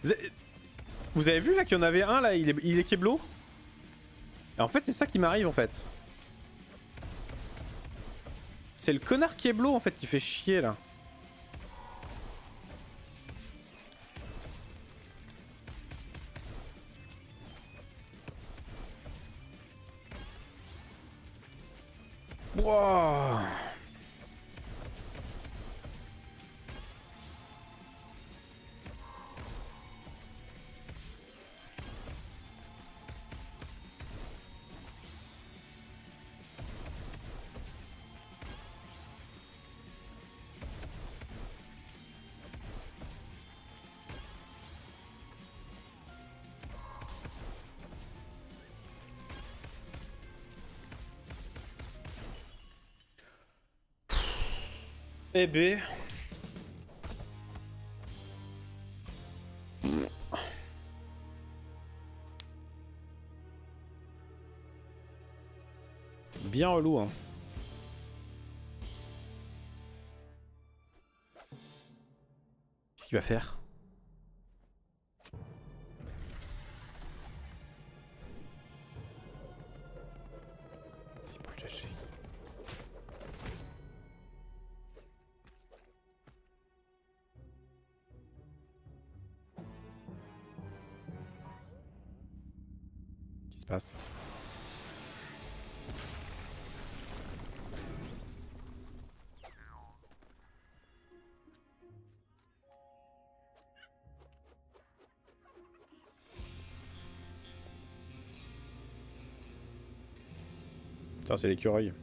Vous avez vu là qu'il y en avait un là, il est Keblo. Et en fait c'est ça qui m'arrive en fait. C'est le connard Keblo en fait qui fait chier là. Wow. Eh ben. Bien relou hein. Qu'est-ce qu'il va faire? C'est pour le chercher. Qu'est-ce qui se passe? Putain, c'est l'écureuil.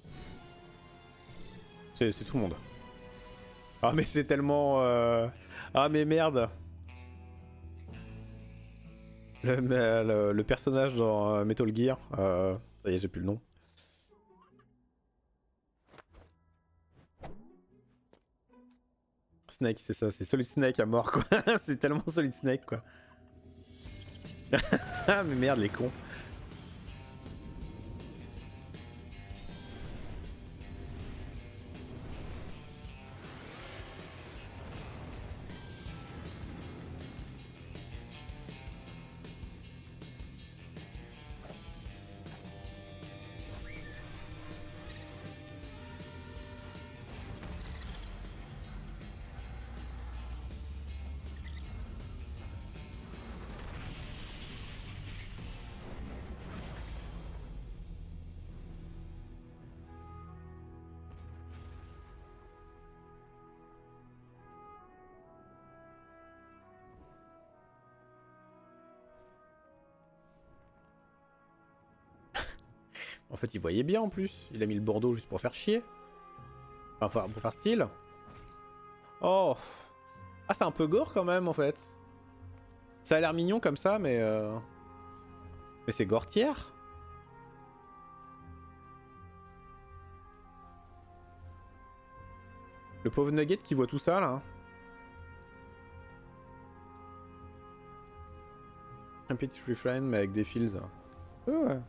C'est tout le monde. Ah mais c'est tellement... Ah mais merde. Le personnage dans Metal Gear. Ça y est, j'ai plus le nom. Snake, c'est ça, c'est Solid Snake à mort quoi. C'est tellement Solid Snake quoi. Ah mais merde les cons. En fait, il voyait bien en plus. Il a mis le Bordeaux juste pour faire chier. Enfin, pour faire style. Oh. Ah, c'est un peu gore quand même en fait. Ça a l'air mignon comme ça, mais... Mais c'est gore tiers. Le pauvre Nugget qui voit tout ça là. Un petit refrain mais avec des fils. Ouais.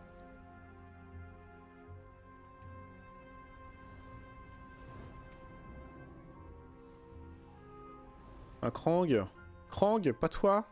Un Krang. Krang, pas toi.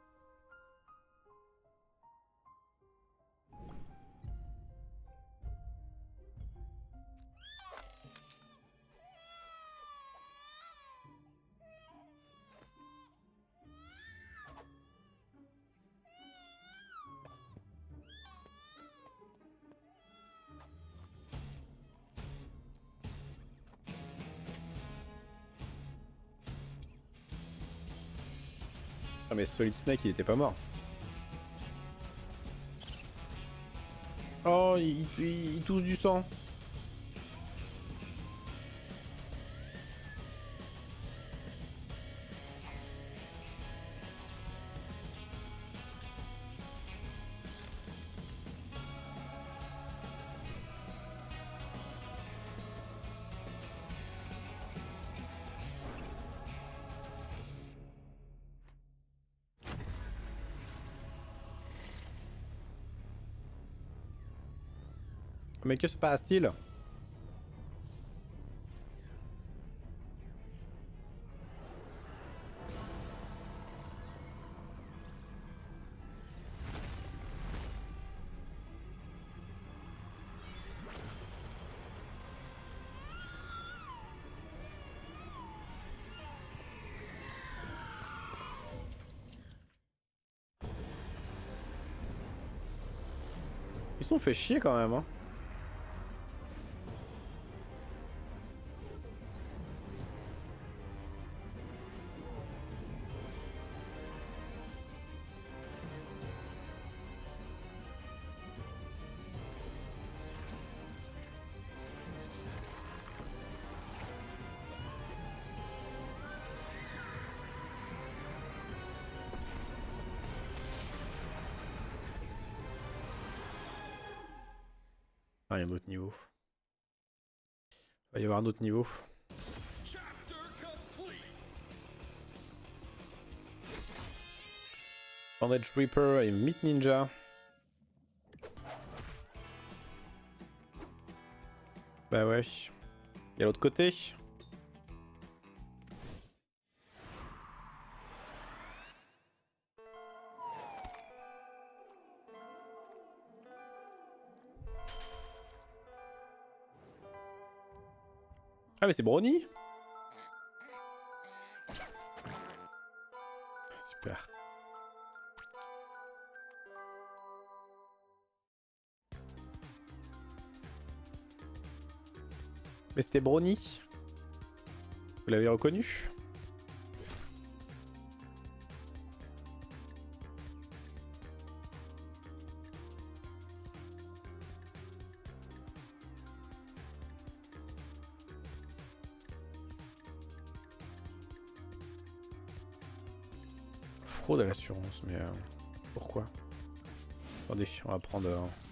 Ah mais Solid Snake il était pas mort. Oh il tousse du sang. Mais que se passe-t-il? Ils se sont fait chier quand même, hein. Ah, il y a un autre niveau. Il va y avoir un autre niveau. Bandage Reaper et Meat Ninja. Bah ouais. Il y a l'autre côté. Ah mais c'est Brony. Super. Mais c'était Brony. Vous l'avez reconnu? Fraude à l'assurance, mais pourquoi? Attendez, on va prendre...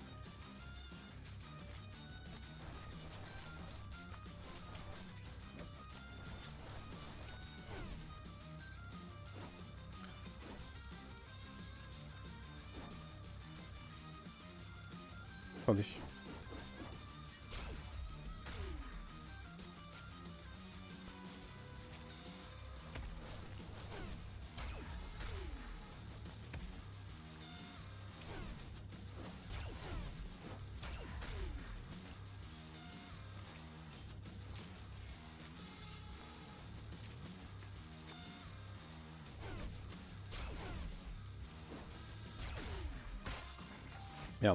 Attendez. Merde.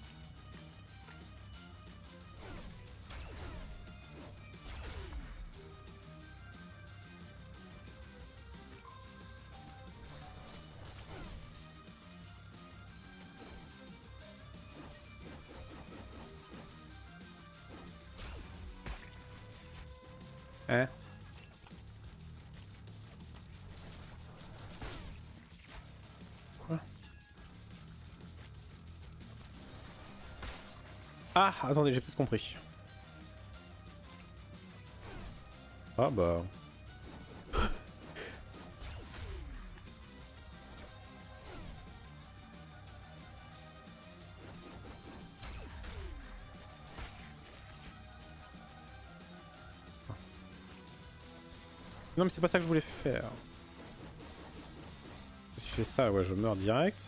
Hein? Quoi? Ah, attendez, j'ai peut-être compris. Ah bah... Non mais c'est pas ça que je voulais faire. Si je fais ça, ouais, je meurs direct.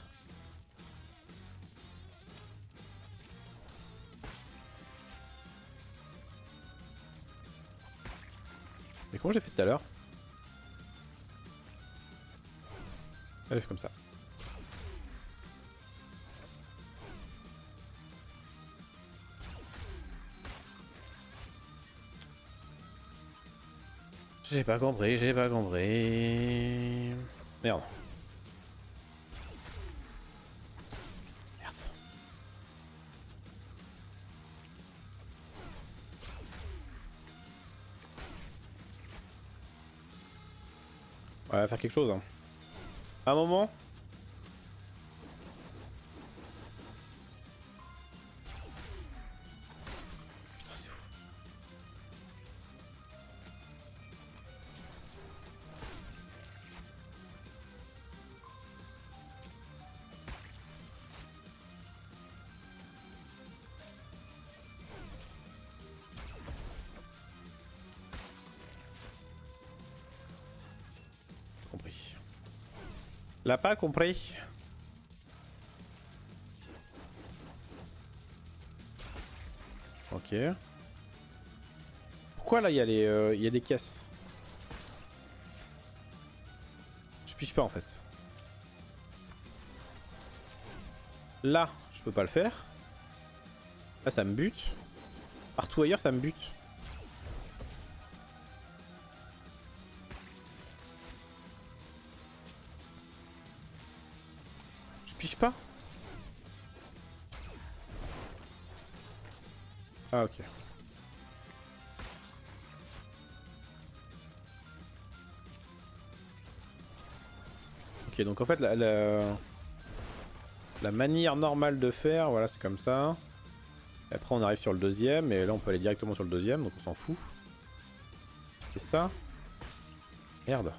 Mais comment j'ai fait tout à l'heure? Allez, comme ça. J'ai pas compris, j'ai pas compris. Merde. Merde. Ouais, on va faire quelque chose. Hein. À un moment. Putain, c'est fou. Compris. L'a pas compris. Ok. Pourquoi là il y a les, y a des caisses? Je pige pas en fait. Là, je peux pas le faire. Là ça me bute. Partout ailleurs ça me bute. Je pige pas. Ah ok. Ok donc en fait la manière normale de faire, voilà c'est comme ça. Et après on arrive sur le deuxième et là on peut aller directement sur le deuxième donc on s'en fout. C'est ça. Merde.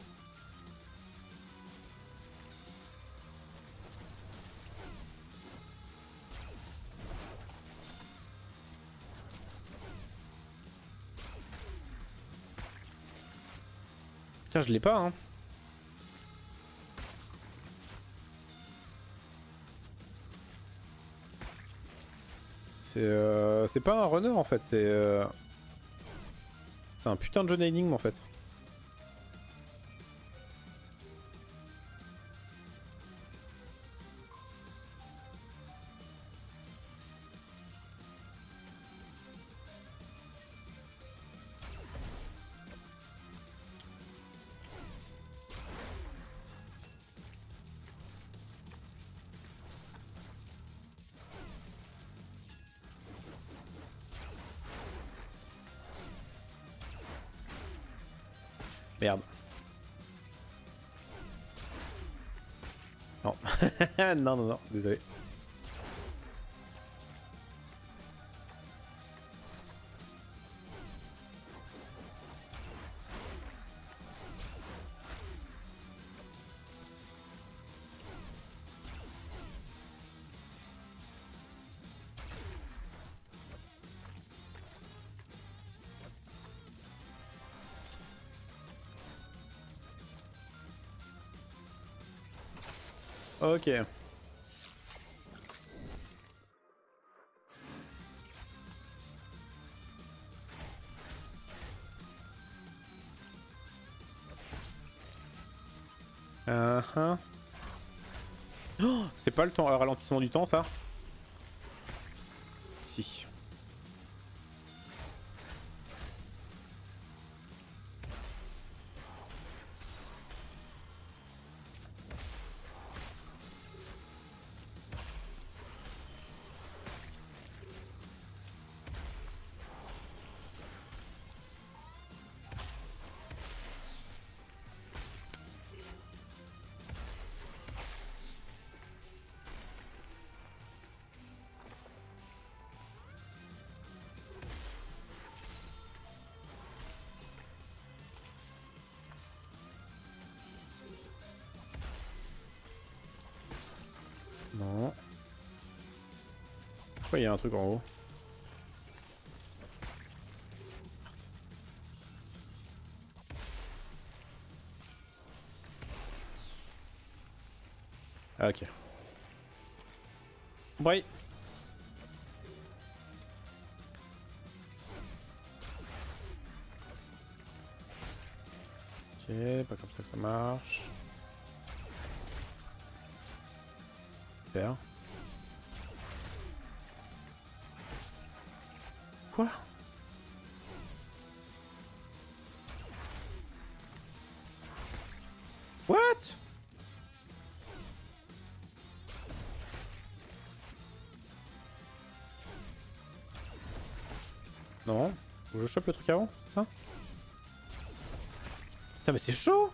Putain je l'ai pas hein. C'est pas un runner en fait, c'est un putain de jeu d'énigme en fait. Merde. Non. Non, non, non, désolé. Ok. Oh, c'est pas le temps, ralentissement du temps ça? Si. Non. Pourquoi il y a un truc en haut? Ah ok. Bye. Ok, pas comme ça que ça marche. Super. Quoi? What? Non. Faut que je chope le truc avant, c'est ça? Putain mais c'est chaud!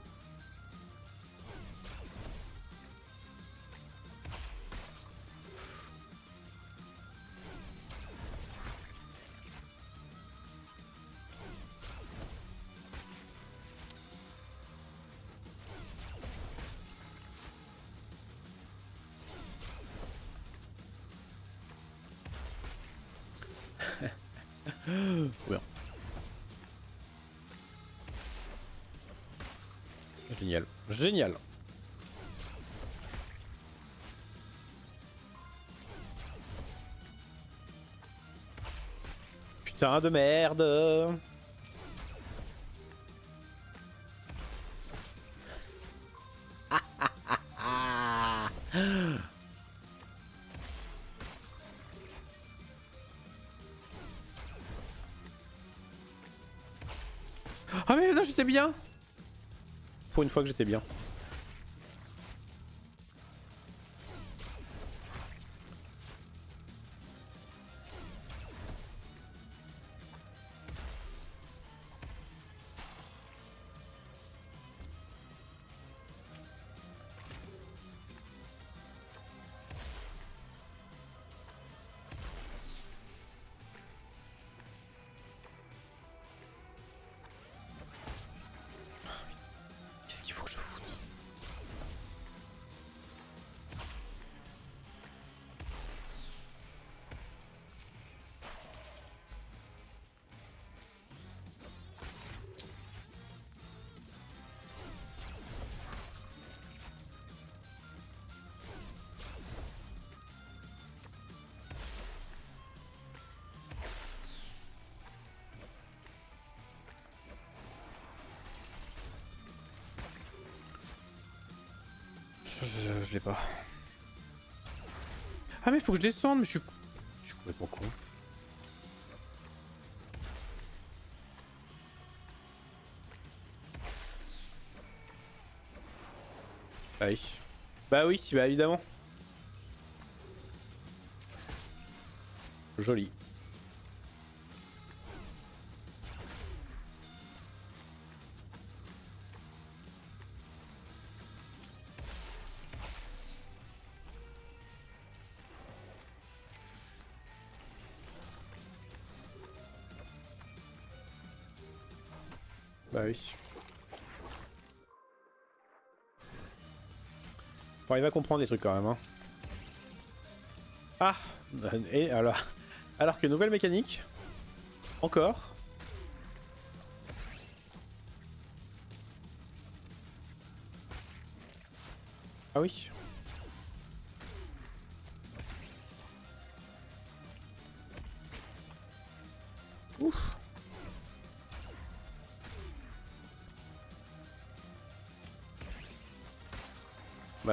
Ouais. Génial. Génial. Putain de merde. j'étais bien. Pour une fois que j'étais bien. Qu'est-ce qu'il faut que je foute? Je l'ai pas. Ah mais faut que je descende, mais je suis complètement con. Bah oui. Bah oui, bah évidemment. Joli. Bah oui. Faut arriver à comprendre les trucs quand même. Hein. Ah. Et alors que nouvelle mécanique. Encore. Ah oui. Ouf. Bah,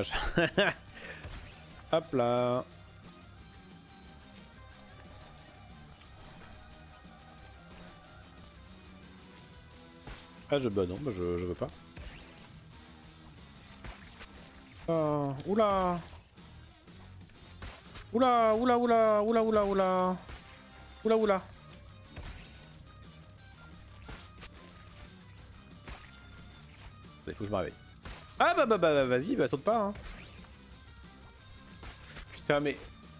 hop là. Ah bah non, bah je veux pas. Oula. Oula, oula, oula, oula, oula, oula. Oula, oula. Il faut que je me réveille. Ah bah vas-y, bah saute pas hein. Putain mais...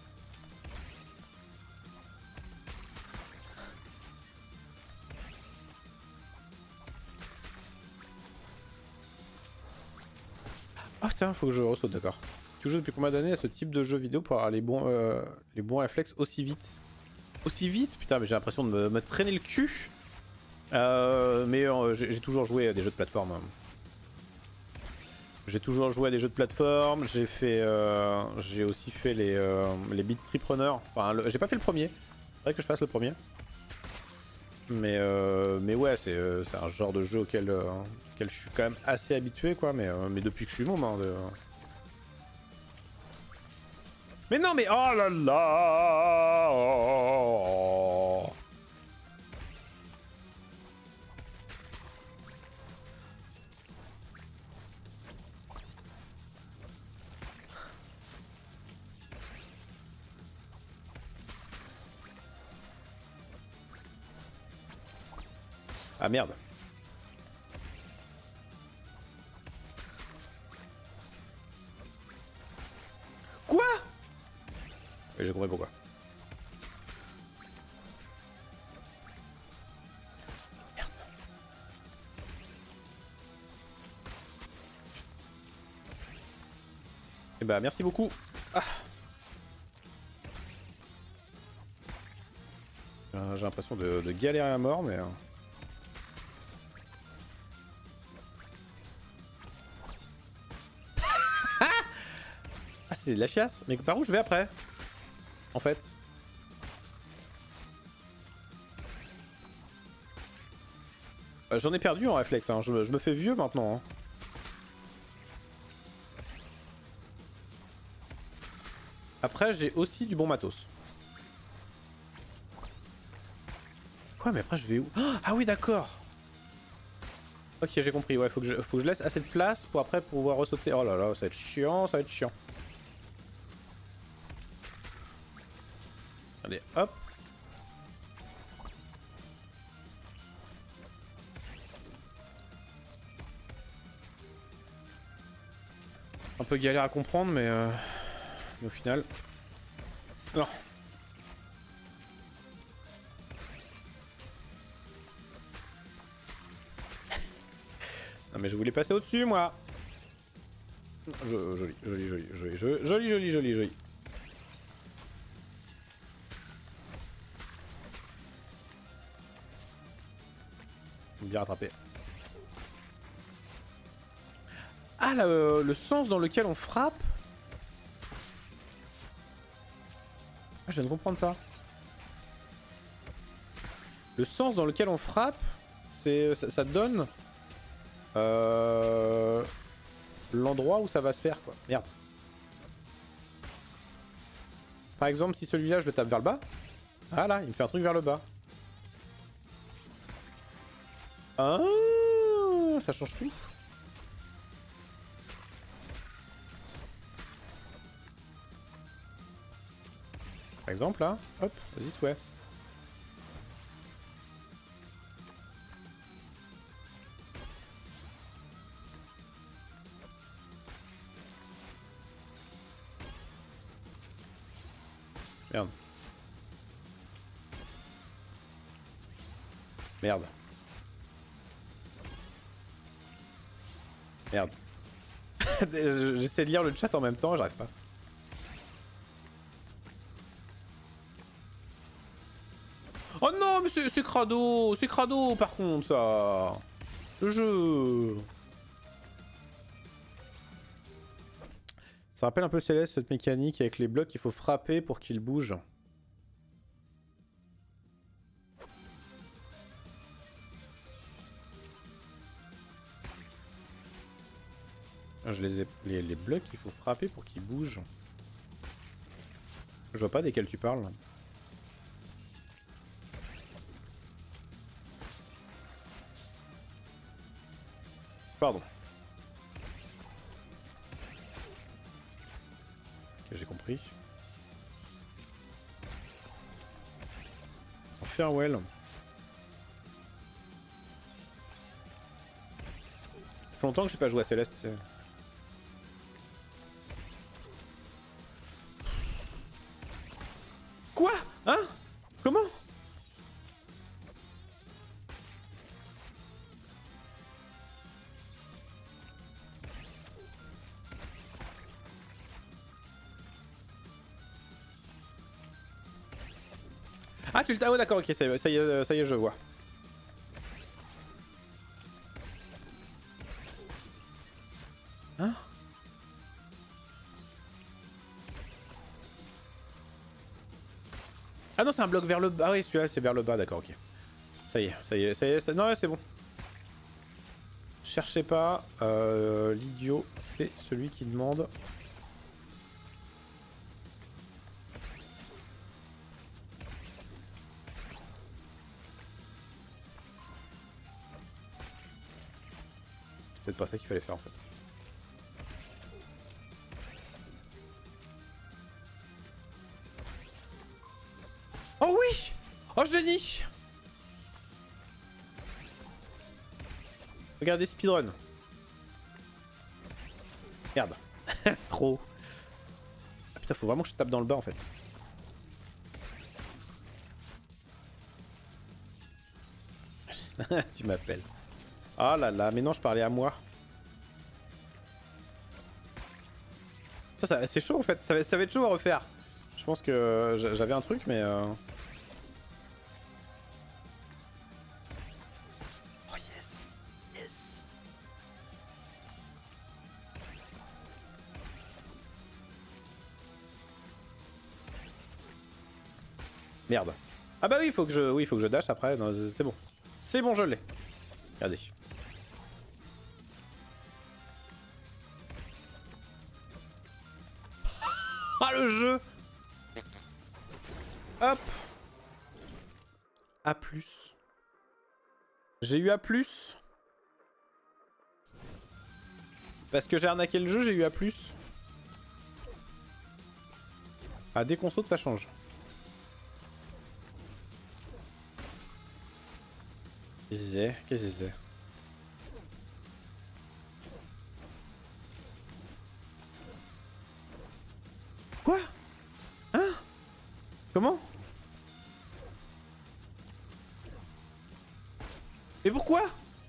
Ah putain, faut que je ressaute, d'accord. Tu joues depuis combien d'années à ce type de jeu vidéo pour avoir les bons réflexes aussi vite? Aussi vite? Putain mais j'ai l'impression de me traîner le cul. Mais j'ai toujours joué à des jeux de plateforme. J'ai toujours joué à des jeux de plateforme, j'ai aussi fait les Beat Trip Runner. Enfin, j'ai pas fait le premier. Faudrait que je fasse le premier. Mais ouais, c'est un genre de jeu auquel je suis quand même assez habitué, quoi. Mais depuis que je suis môme. Hein, Mais non, mais oh là là! Oh. Ah merde. Quoi? Oui, j'ai compris pourquoi. Merde. Et bah merci beaucoup. Ah. J'ai l'impression de galérer à mort, mais... Ah, c'est de la chiasse. Mais par où je vais après? En fait. J'en ai perdu en réflexe, hein. Je me fais vieux maintenant. Hein. Après, j'ai aussi du bon matos. Quoi, mais après je vais où? Ah oui, d'accord. Ok, j'ai compris, ouais, faut que je laisse assez de place pour après pouvoir ressauter. Oh là là, ça va être chiant, ça va être chiant. Allez, hop. Un peu galère à comprendre, mais au final... Non. Non mais je voulais passer au-dessus, moi. Joli, joli, joli, joli, joli, joli, joli, joli. Bien rattrapé. Ah, le sens dans lequel on frappe. Ah, je viens de comprendre ça. Le sens dans lequel on frappe, c'est ça donne l'endroit où ça va se faire, quoi. Merde. Par exemple, si celui-là, je le tape vers le bas. Ah là, il me fait un truc vers le bas. Ah, ça change tout. Par exemple, là, hop, vas-y, souhait. Merde. Merde. Merde. J'essaie de lire le chat en même temps, j'arrive pas. Oh non, mais c'est crado par contre ça. Le jeu. Ça rappelle un peu Céleste cette mécanique avec les blocs qu'il faut frapper pour qu'ils bougent. Je les blocs qu'il faut frapper pour qu'ils bougent. Je vois pas desquels tu parles. Pardon. Ok, j'ai compris. Farewell. Ça fait longtemps que j'ai pas joué à Céleste. Quoi? Hein? Comment? Ah, tu le t'as. Oh, d'accord, ok, ça y est, je vois. Hein? Ah non, c'est un bloc vers le bas. Ah oui, celui-là, c'est vers le bas, d'accord, ok. Ça y est, ça y est, ça y est. Non, c'est bon. Cherchez pas. L'idiot, c'est celui qui demande. C'est peut-être pas ça qu'il fallait faire en fait. Oh oui! Oh génie! Regardez speedrun. Merde. Trop. Ah putain, faut vraiment que je tape dans le bas en fait. Tu m'appelles. Ah là là, mais non, je parlais à moi. Ça c'est chaud en fait, ça va être chaud à refaire. Je pense que j'avais un truc, mais... Oh yes! Yes! Merde. Ah bah oui, faut que je dash après, c'est bon. C'est bon, je l'ai. Regardez. Ah le jeu! Hop! A+. J'ai eu A+. Parce que j'ai arnaqué le jeu, j'ai eu A+. Ah, dès qu'on saute, ça change. Qu'est-ce que c'est? Quoi? Hein? Comment? Mais pourquoi?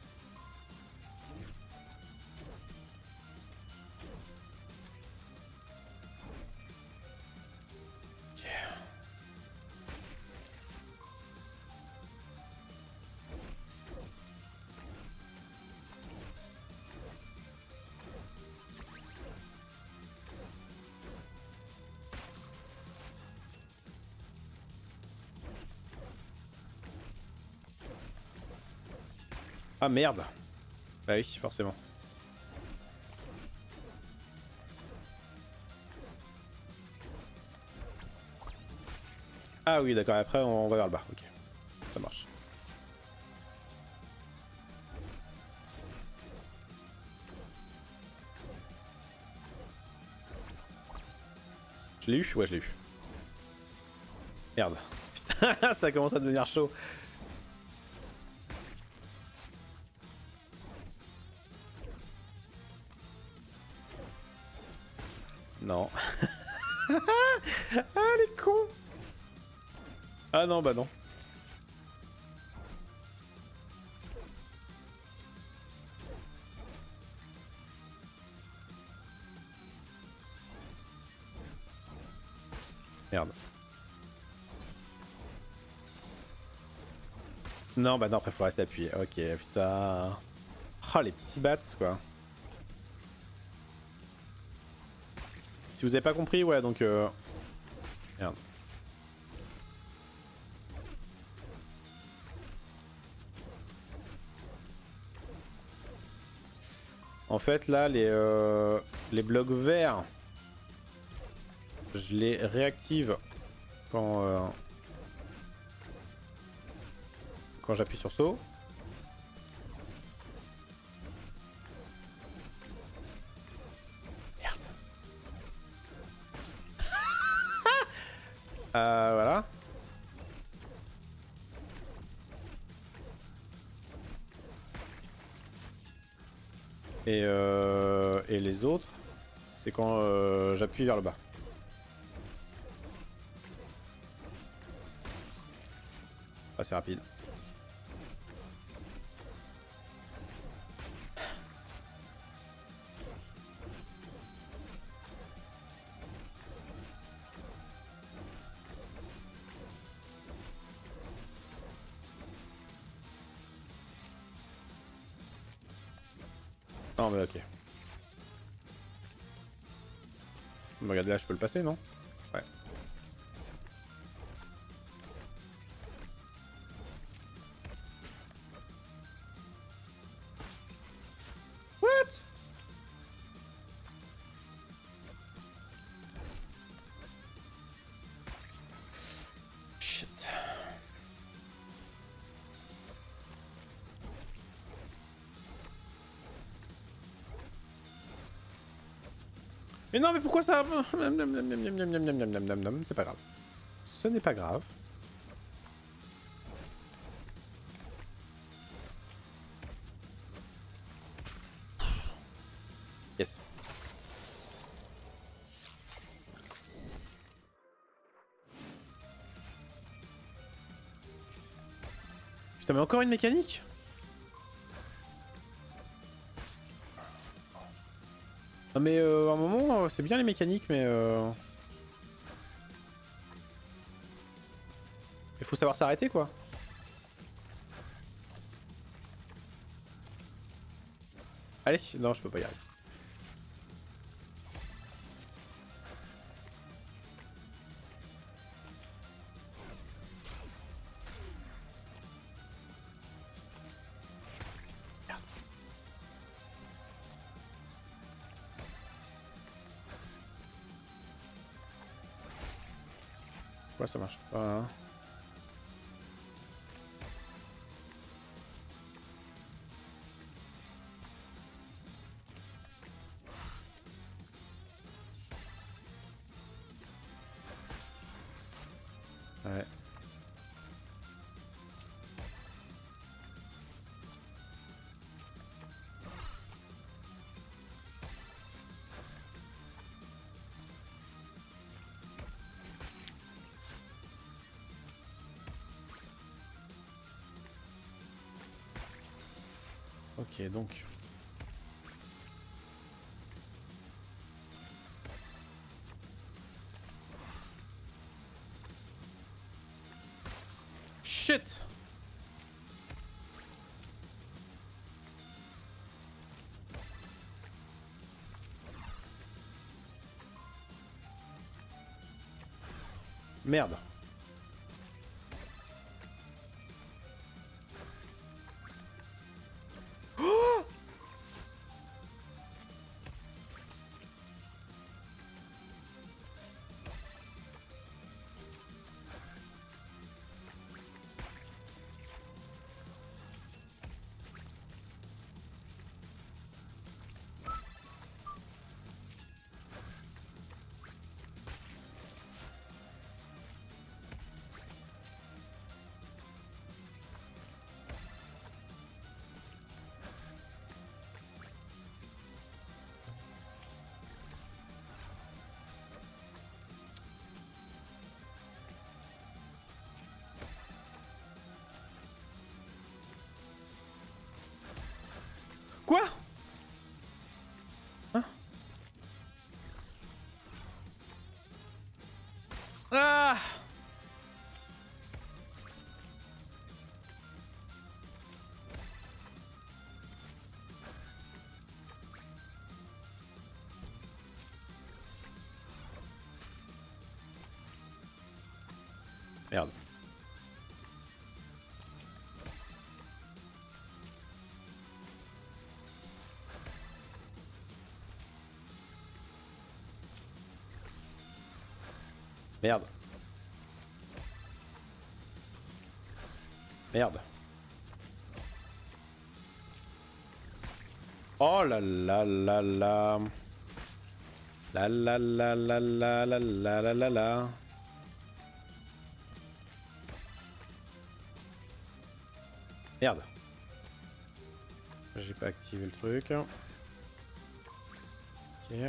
Ah merde. Bah oui, forcément. Ah oui, d'accord, après on va vers le bas, ok. Ça marche. Je l'ai eu? Ouais, je l'ai eu. Merde. Putain, ça commence à devenir chaud. Non. Ah, les cons. Ah non, bah non. Merde. Non, bah non, après faut rester appuyé. Ok, putain. Oh, les petits bats, quoi. Si vous avez pas compris, ouais, donc... Merde. En fait, là, les blocs verts, je les réactive quand j'appuie sur saut. Merde. Voilà. Et les autres, c'est quand j'appuie vers le bas. Ah, c'est rapide. Non mais ok. Regardez là, je peux le passer, non? Ouais. What? Shit. Mais non, mais pourquoi ça... C'est pas grave. Ce n'est pas grave. Yes. Putain, mais encore une mécanique? Non mais à un moment, c'est bien les mécaniques, mais... Il faut savoir s'arrêter, quoi. Allez, non, je peux pas y arriver. Merde. Pourquoi ça marche pas, hein? Ouais. Ok, donc... Shit! Merde. Oh, quoi? Hein? Ah! Merde. Merde. Merde. Oh là là là là. La la la la la la la la la la. Merde. J'ai pas activé le truc. Ok.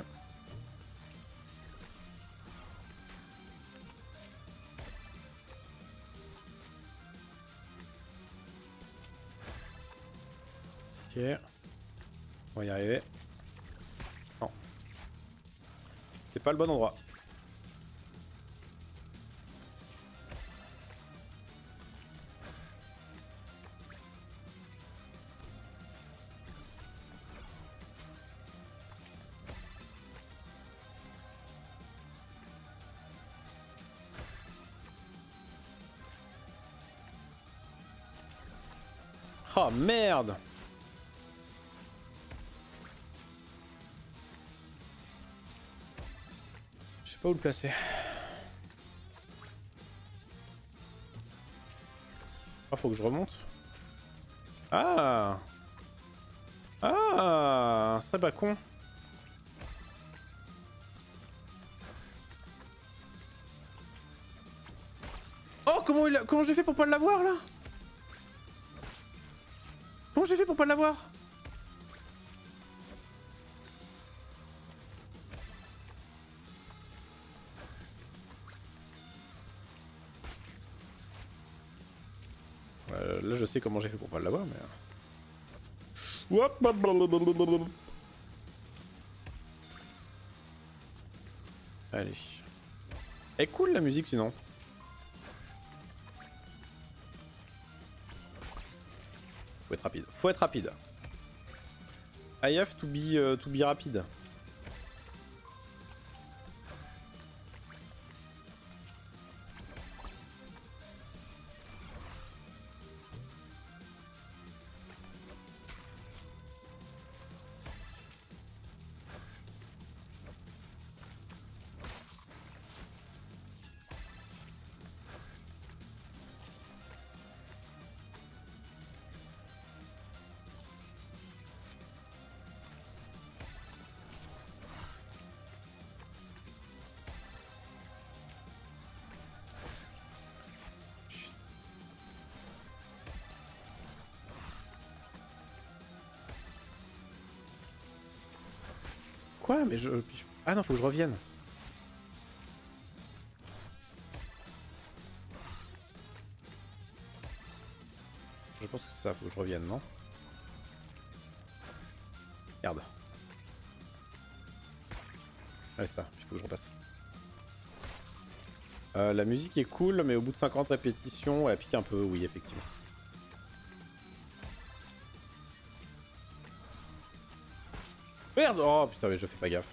Ok. On va y arriver. Non. C'était pas le bon endroit. Oh merde! Je sais pas où le placer. Ah, faut que je remonte. Ah! Ah! Ce serait pas con. Oh, comment j'ai fait pour pas l'avoir là? Comment j'ai fait pour pas l'avoir? Là, je sais comment j'ai fait pour pas l'avoir, mais. Hop, blablabla. Allez. Elle est cool la musique sinon. Faut être rapide. Faut être rapide. I have to be rapide. Quoi? Mais ah non, faut que je revienne. Je pense que c'est ça, faut que je revienne, non? Regarde. Ouais, ça, il faut que je repasse. La musique est cool, mais au bout de 50 répétitions, elle pique un peu, oui, effectivement. Merde! Oh putain, mais je fais pas gaffe.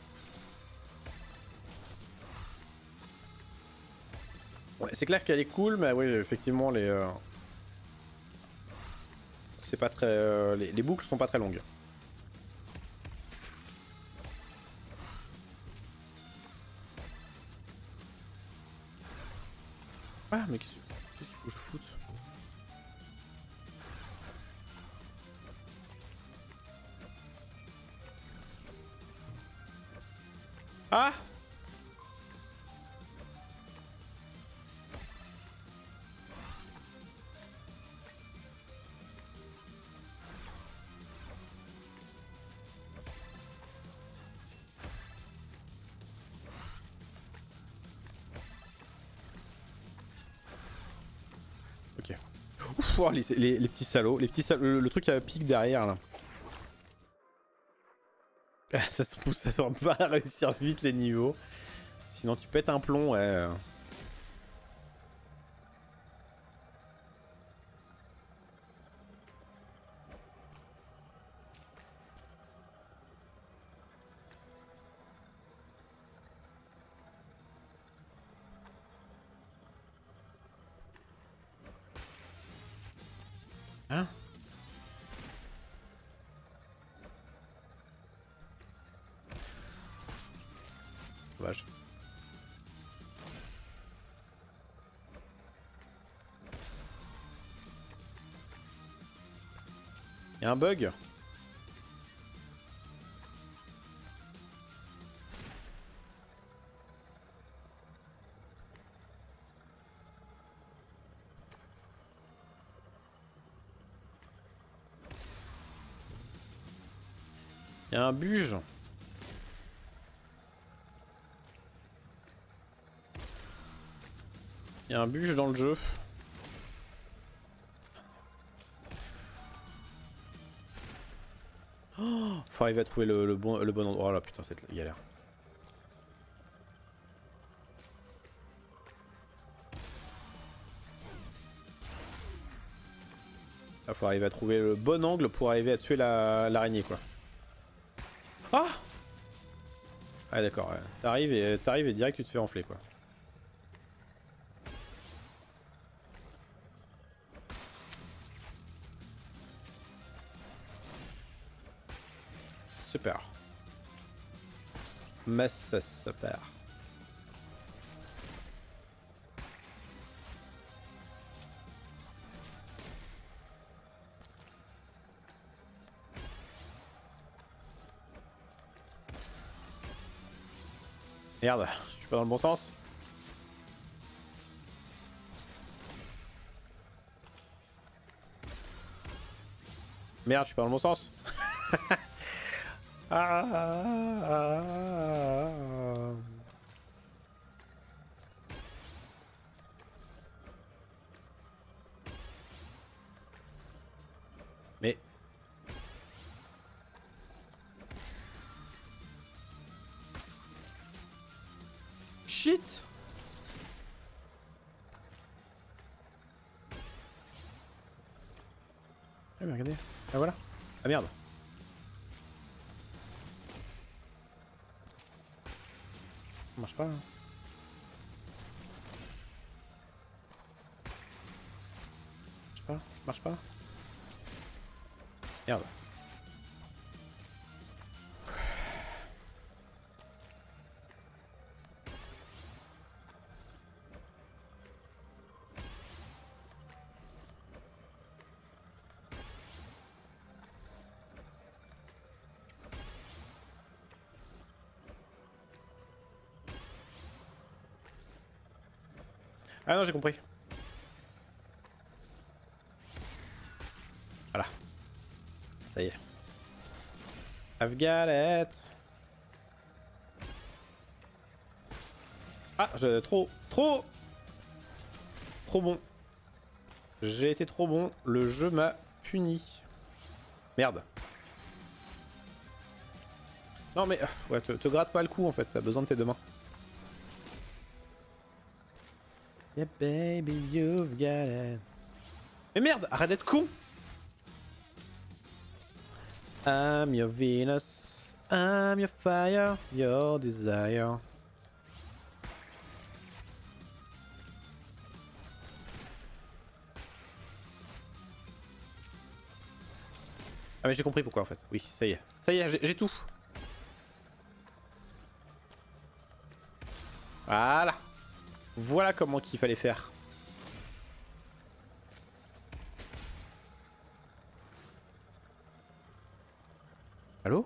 Ouais, c'est clair qu'elle est cool, mais oui, effectivement, c'est pas très. Les boucles sont pas très longues. Ah, mais qu'est-ce qu'il faut que je foute? Ah! Ok. Ouf, oh, les petits salauds. Les petits salauds. Le truc à pique derrière là. Ah, ça se trouve, ça va pas réussir vite les niveaux. Sinon tu pètes un plomb, ouais. Hein? Dommage. Y'a un bug? Y'a un buge? Y'a un buge dans le jeu. Oh, faut arriver à trouver le bon endroit. Oh là putain, c'est galère. Là, faut arriver à trouver le bon angle pour arriver à tuer l'araignée quoi. Ah! Ah d'accord, ouais. T'arrives et direct tu te fais enfler quoi. Super. Mais c'est super. Merde, je suis pas dans le bon sens. Merde, je suis pas dans le bon sens. Mais... Shit! Ah mais regardez. Ah voilà. Ah merde. Ça marche pas. Hein. Marche pas. Merde. Ah non, j'ai compris. Voilà. Ça y est. I've got it. Trop bon. J'ai été trop bon. Le jeu m'a puni. Merde. Non mais... ouais, te gratte pas le cou en fait. T'as besoin de tes deux mains. Yeah baby, you've got it. Mais merde, arrête d'être con. I'm your Venus, I'm your fire, your desire. Ah mais j'ai compris pourquoi en fait. Oui, ça y est. Ça y est, j'ai tout. Voilà. Voilà comment qu'il fallait faire. Allô?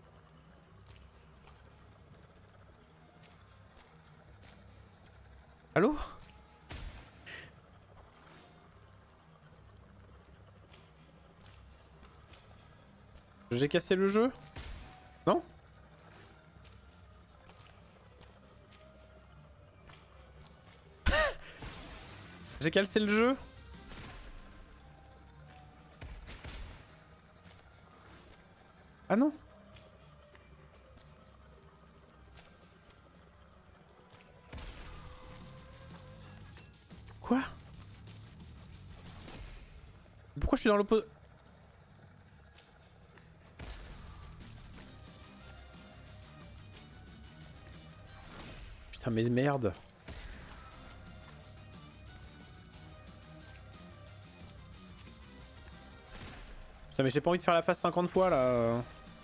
Allô? J'ai cassé le jeu? Non? J'ai cassé le jeu? Ah non? Quoi? Pourquoi je suis dans l'opposé? Putain mais merde. Putain mais j'ai pas envie de faire la phase 50 fois là.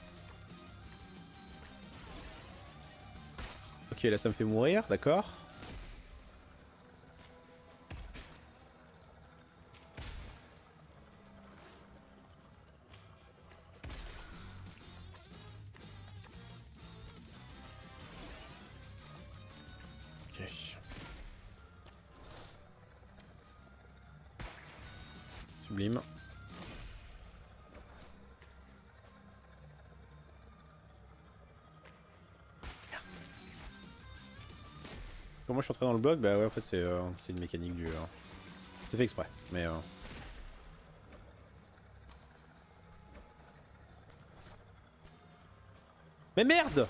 Ok là ça me fait mourir, d'accord. Ok. Sublime. Comment je suis entré dans le bloc? Bah ouais en fait c'est une mécanique du... C'est fait exprès, mais... Mais merde!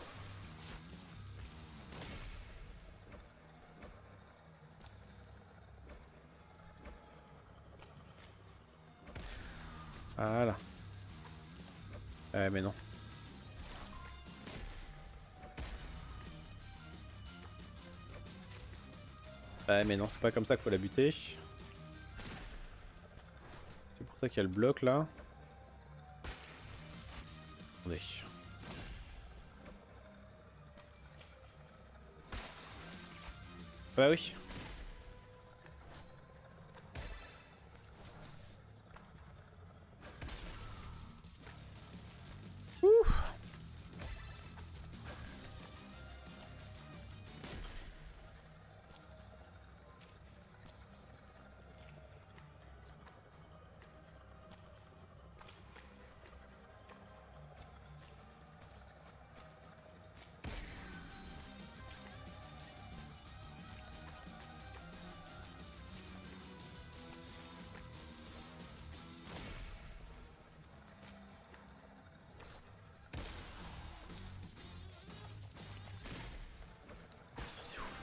Voilà. Ouais mais non. Ouais mais non, c'est pas comme ça qu'il faut la buter. C'est pour ça qu'il y a le bloc là. Attendez. Bah oui. Ouh. C'est ouf.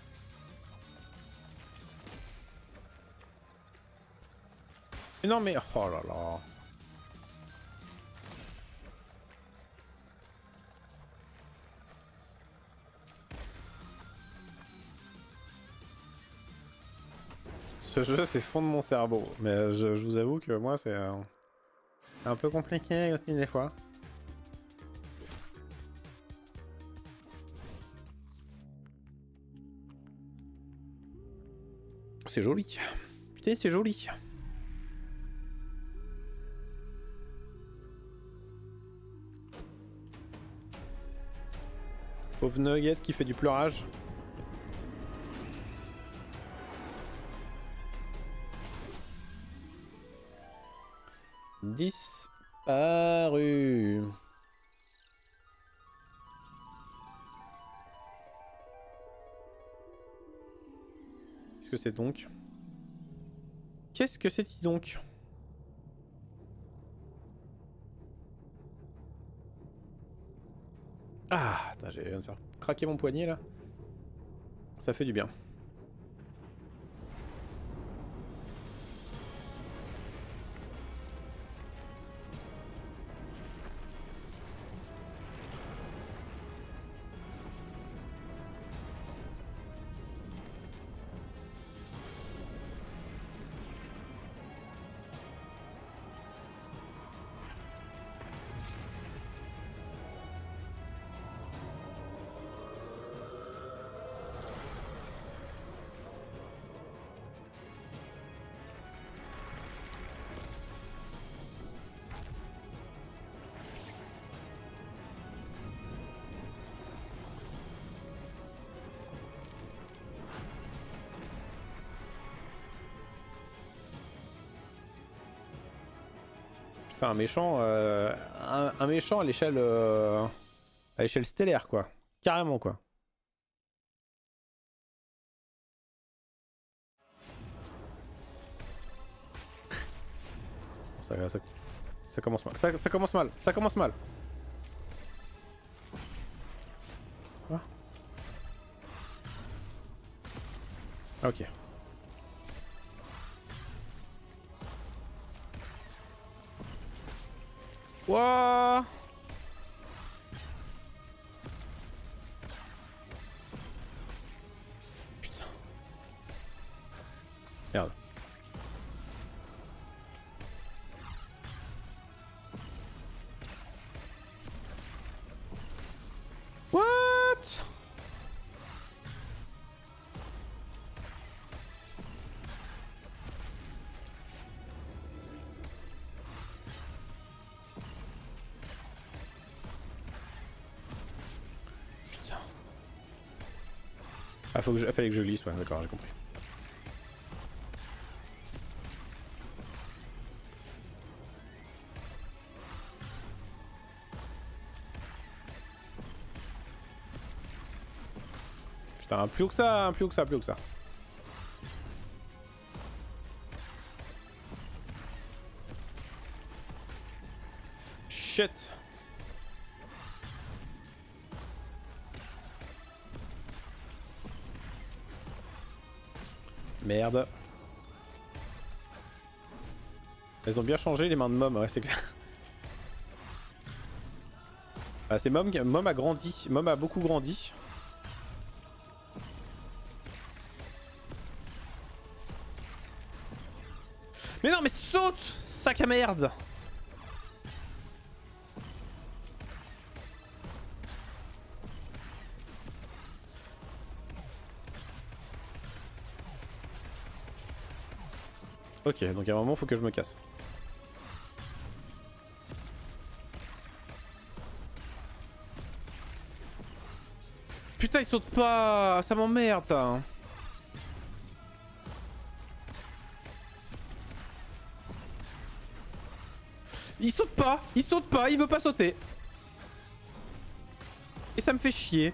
Mais non mais... Oh là là. Ce jeu fait fondre mon cerveau. Mais je vous avoue que moi c'est un peu compliqué aussi des fois. C'est joli. Putain c'est joli. Pauvre Nugget qui fait du pleurage. Disparu. Qu'est-ce que c'est donc? Qu'est-ce que c'est donc? Ah, j'ai viens de faire craquer mon poignet là. Ça fait du bien. Putain, un méchant à l'échelle stellaire quoi, carrément quoi. Ça commence mal, ça commence mal, ça commence mal. Quoi? Ok. Wouah! Putain. Merde. What? Putain. Ah, fallait que je glisse, ouais, d'accord, j'ai compris. Putain, plus haut que ça, plus haut que ça, plus haut que ça. Shit. Merde. Elles ont bien changé les mains de Mom, ouais c'est clair. Ah, c'est Mom a grandi, Mom a beaucoup grandi. Mais non mais saute, sac à merde. Ok, donc à un moment faut que je me casse. Putain il saute pas, ça m'emmerde ça. Il saute pas, il veut pas sauter. Et ça me fait chier.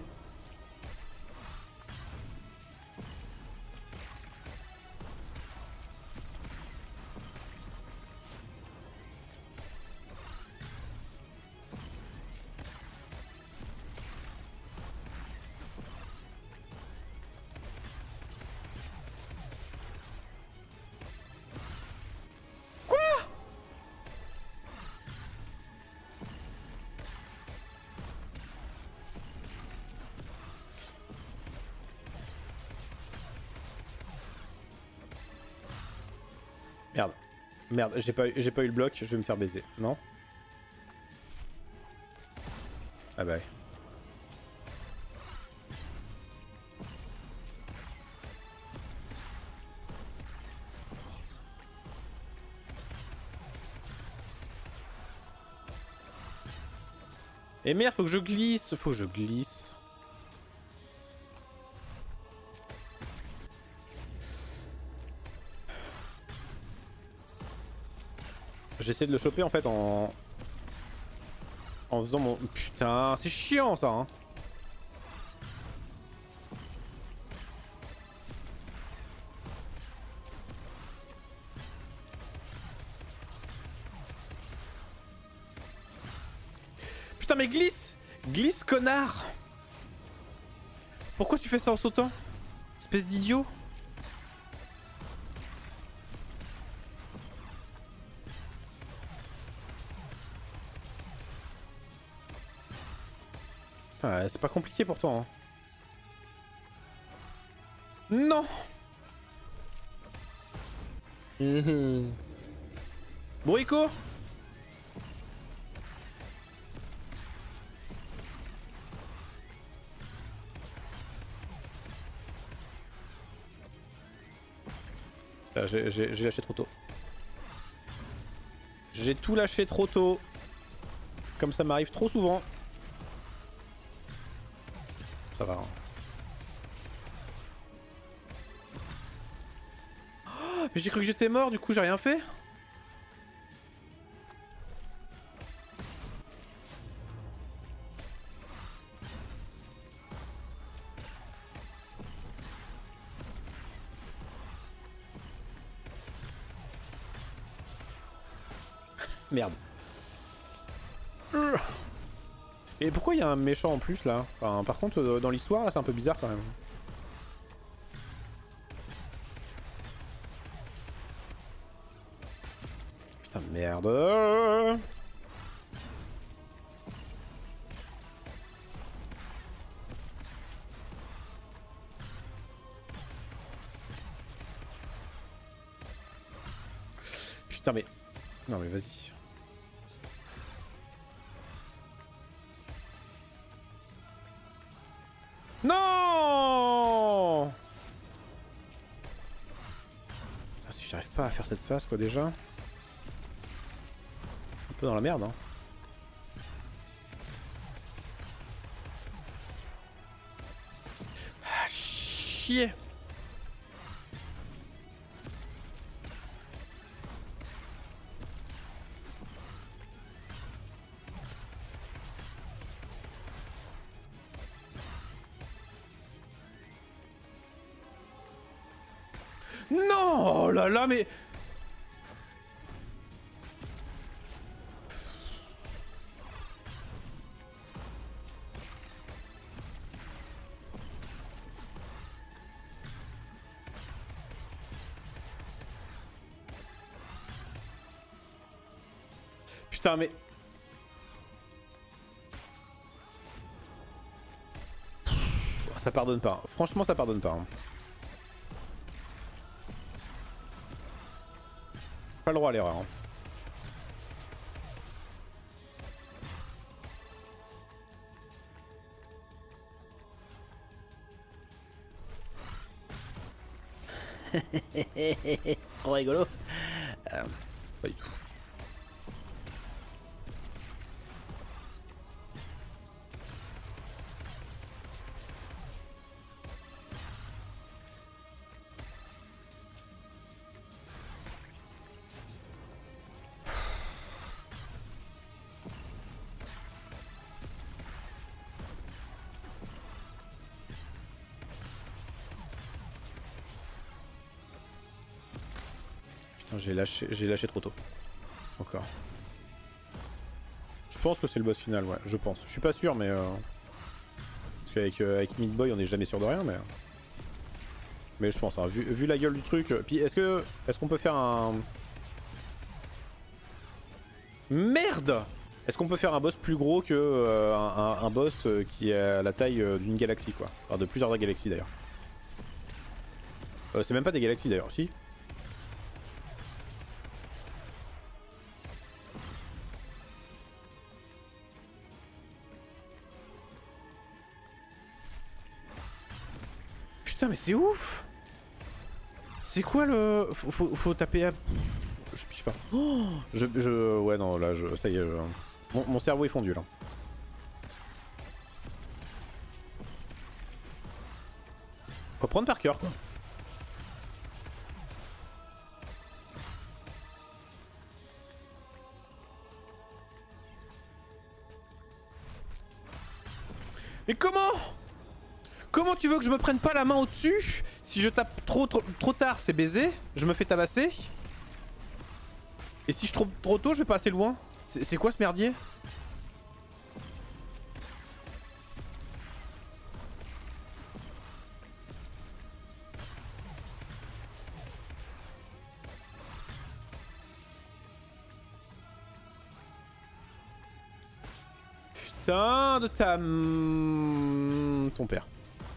Merde. Merde, j'ai pas eu le bloc, je vais me faire baiser. Non? Ah bah. Et merde, faut que je glisse, faut que je glisse. J'essaie de le choper en fait en faisant mon... Putain, c'est chiant ça hein. Putain mais glisse! Glisse connard! Pourquoi tu fais ça en sautant? Espèce d'idiot! C'est pas compliqué pourtant. Hein. Non. Bourrico. J'ai lâché trop tôt. J'ai tout lâché trop tôt. Comme ça m'arrive trop souvent. Ça va. Hein. Oh, mais j'ai cru que j'étais mort, du coup j'ai rien fait. Merde. Et pourquoi il y a un méchant en plus là? Enfin, par contre, dans l'histoire là, c'est un peu bizarre quand même. Putain de merde. Putain mais... Non mais vas-y. Non! Ah, si j'arrive pas à faire cette phase quoi déjà. Un peu dans la merde hein. Ah chier. Non, oh là là, mais... Putain, mais... Ça pardonne pas. Franchement, ça pardonne pas. Hein. Pas le droit à l'erreur. Hein. Trop rigolo. Pas du tout. J'ai lâché trop tôt. Encore. Je pense que c'est le boss final, ouais, je pense. Je suis pas sûr, mais... Parce qu'avec avec Meat Boy, on n'est jamais sûr de rien, mais... Mais je pense, hein, vu la gueule du truc... Puis est-ce qu'on peut faire un... Merde! Est-ce qu'on peut faire un boss plus gros que un boss qui est à la taille d'une galaxie, quoi. Enfin, de plusieurs galaxies, d'ailleurs. C'est même pas des galaxies, d'ailleurs, si. Putain mais c'est ouf. C'est quoi le... Faut taper à... Je piche pas. Oh, ouais non là ça y est. Mon cerveau est fondu là. Faut prendre par cœur quoi. Mais comment? Comment tu veux que je me prenne pas la main au-dessus? Si je tape trop tard, c'est baisé. Je me fais tabasser. Et si je tape trop tôt, je vais pas assez loin. C'est quoi ce merdier? putain de ta... ton père.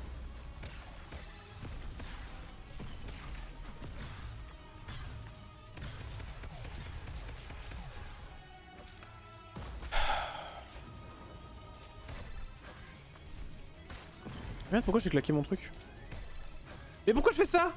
Merde, pourquoi j'ai claqué mon truc? Mais pourquoi je fais ça?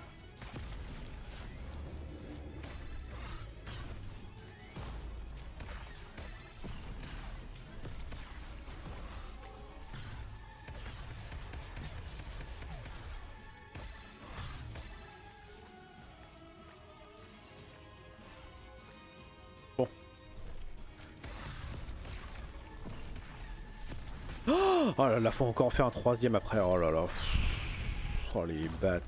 Bon. Oh là là, faut encore en faire un troisième après. Oh là là. Oh les bats.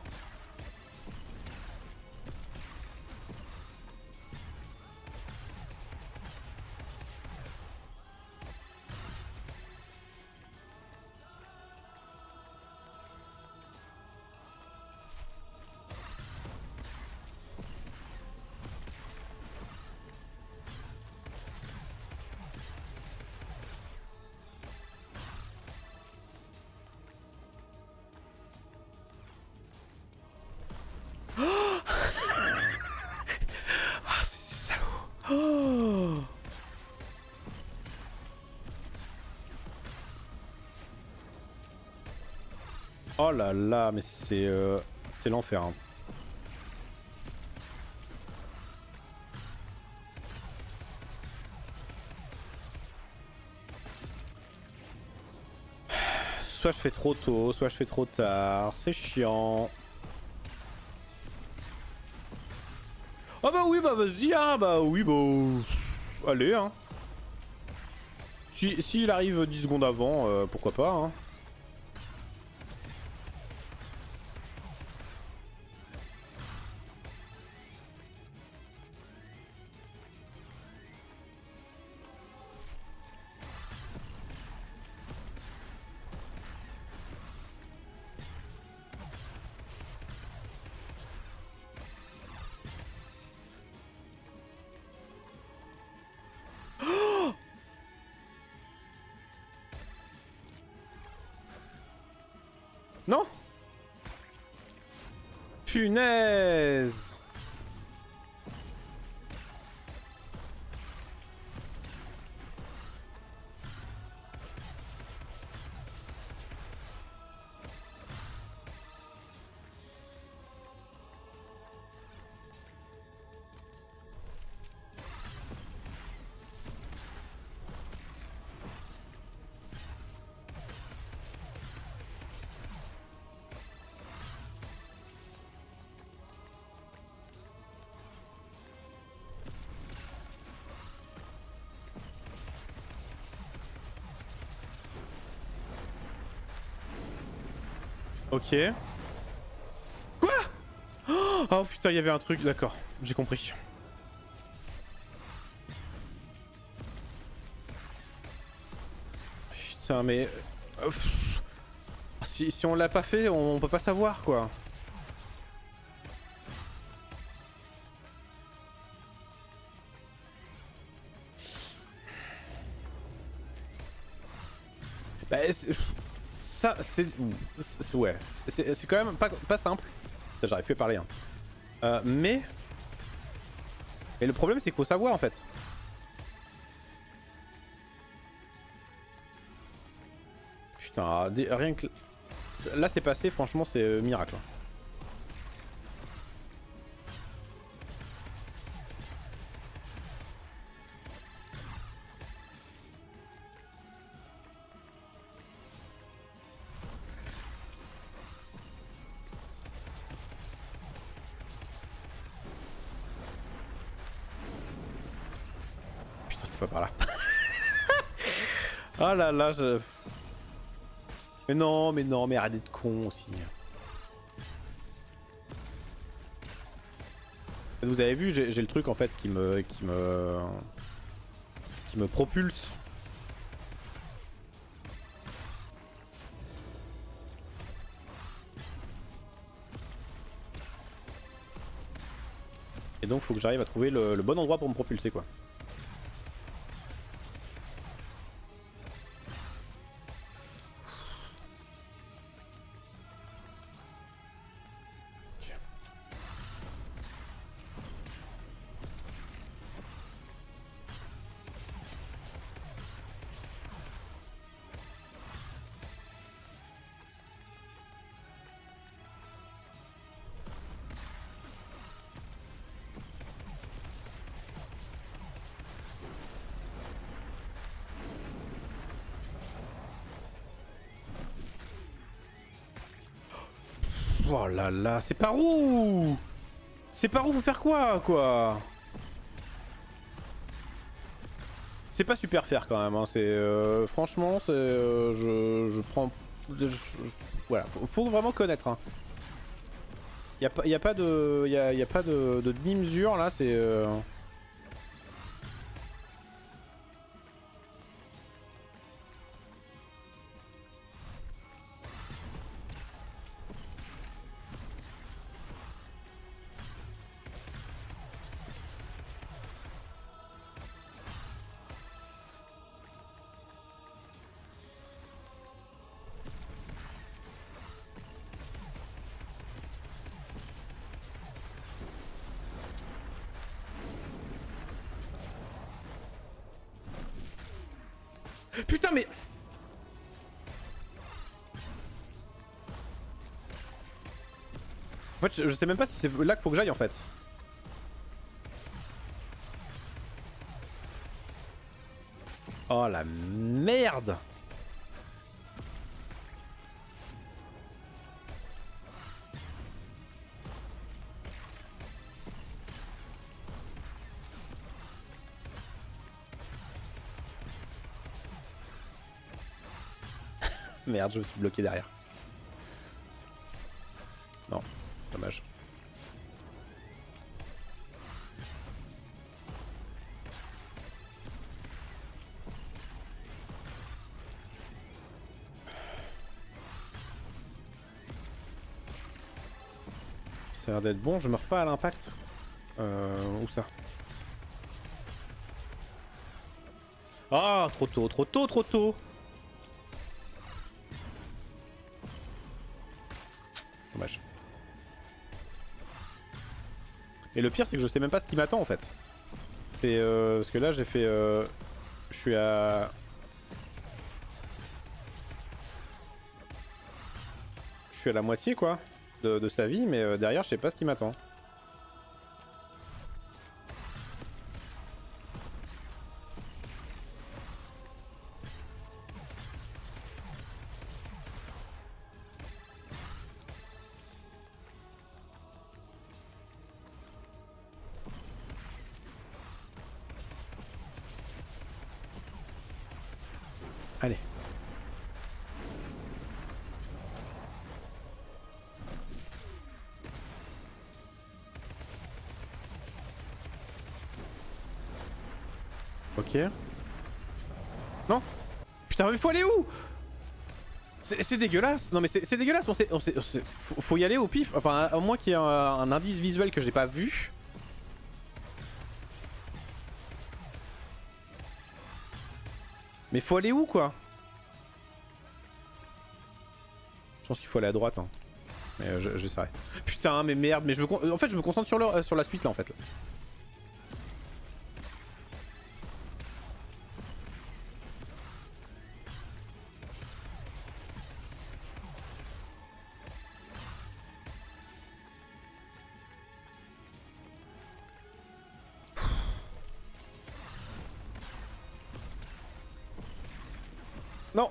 Oh là là, mais c'est l'enfer. Hein. Soit je fais trop tôt, soit je fais trop tard. C'est chiant. Ah bah oui, bah vas-y, hein, bah oui, bah... Allez, hein. Si il arrive 10 secondes avant, pourquoi pas, hein. Non? Punaise! Ok. Quoi? Oh putain, il y avait un truc, d'accord, j'ai compris. Putain, mais... si on l'a pas fait, on peut pas savoir, quoi. Bah, ça, c'est... Ouais, c'est quand même pas simple. Putain, j'arrive plus à parler, hein. Mais le problème, c'est qu'il faut savoir, en fait. Putain, rien que... Là, c'est passé, franchement, c'est miracle. Putain, c'était pas par là. Oh là là, je... Mais non, mais arrête d'être con aussi. Vous avez vu, j'ai le truc en fait qui me propulse. Et donc faut que j'arrive à trouver le bon endroit pour me propulser, quoi. Oh là là, c'est par où? C'est par où faut faire quoi? C'est pas super faire quand même, hein. C'est franchement, c'est je prends, voilà, faut vraiment connaître. Hein. Y a pas de, y a pas de demi-mesure là, c'est. Putain mais. En fait, je sais même pas si c'est là qu'il faut que j'aille en fait. Oh la merde! Merde, je me suis bloqué derrière. Non, dommage. Ça a l'air d'être bon, je meurs pas à l'impact. Où ça? Ah, trop tôt, trop tôt, trop tôt. Dommage. Et le pire, c'est que je sais même pas ce qui m'attend en fait. C'est parce que là, j'ai fait. Je suis à. Je suis à la moitié quoi de sa vie, mais derrière, je sais pas ce qui m'attend. Allez. Ok. Non. Putain, mais faut aller où? C'est dégueulasse. Non mais c'est dégueulasse. Faut y aller au pif. Enfin, au moins qu'il y ait un indice visuel que j'ai pas vu. Mais faut aller où quoi? Je pense qu'il faut aller à droite. Hein. Mais j'essaierai. Putain, mais merde. Mais en fait, je me concentre sur la suite là en fait. Là. Non.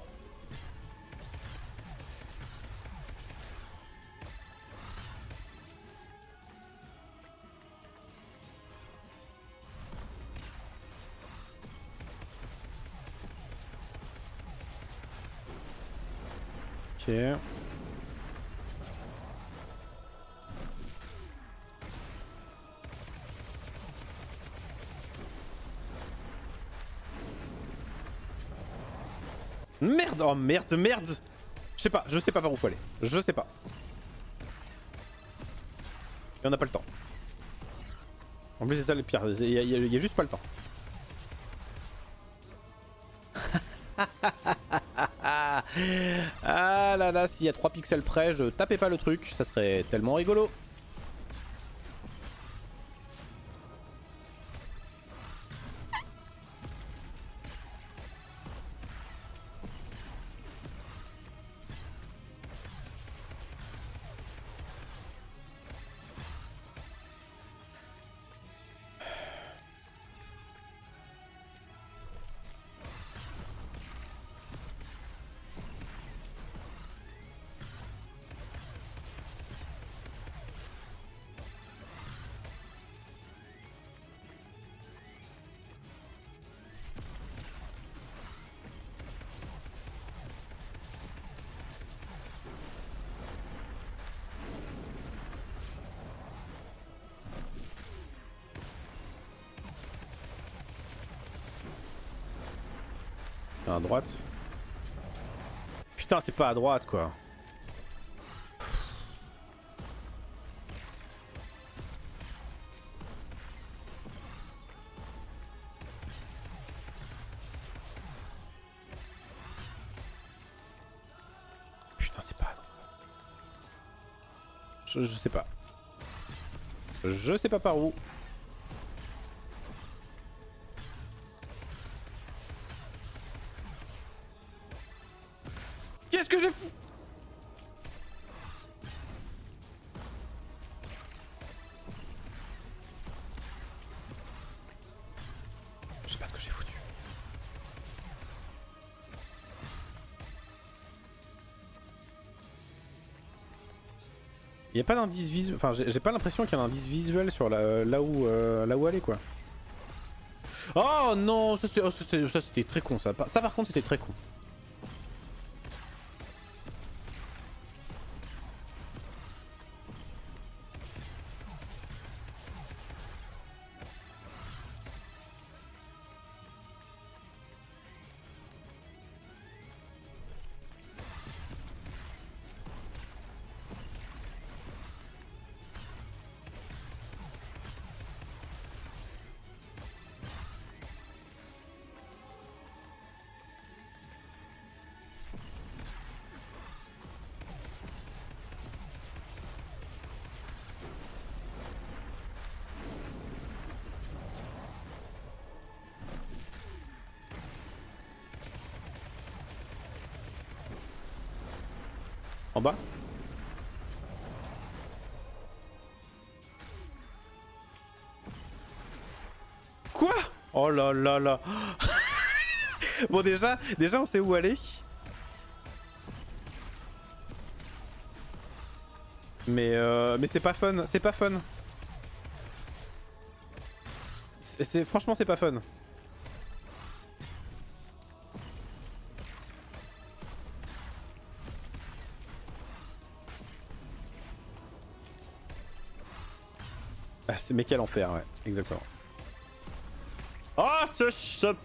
Ok. Merde, oh merde, merde. Je sais pas par où faut aller. Je sais pas. Et on n'a pas le temps. En plus c'est ça le pire, il y a juste pas le temps. Ah là là, s'il y a 3 pixels près, je tapais pas le truc, ça serait tellement rigolo. à droite. Putain, c'est pas à droite quoi. Putain, c'est pas à droite. Je sais pas. Je sais pas par où. Qu'est-ce que j'ai fou? Je sais pas ce que j'ai foutu. Il y a pas d'indice visuel. Enfin, j'ai pas l'impression qu'il y a un indice visuel sur là où aller quoi. Oh non, ça c'était très con ça. Ça par contre c'était très con. En bas? Quoi? Oh là là là. Bon déjà on sait où aller. Mais c'est pas fun, c'est pas fun. Franchement c'est pas fun. Ah, mais quel enfer, ouais, exactement. Oh, ce...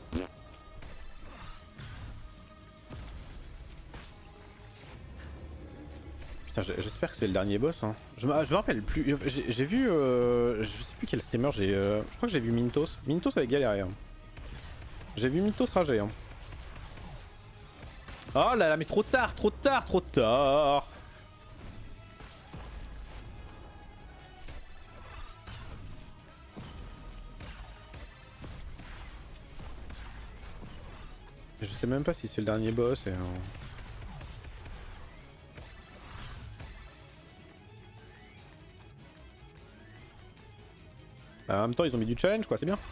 Putain, j'espère que c'est le dernier boss. Hein. Je me rappelle plus. J'ai vu... je sais plus quel streamer j'ai... je crois que j'ai vu Mintos. Mintos avait galéré. Hein. J'ai vu Mintos rager. Hein. Oh là là, mais trop tard, trop tard, trop tard. Je sais même pas si c'est le dernier boss. Et, en même temps, ils ont mis du challenge, quoi, c'est bien.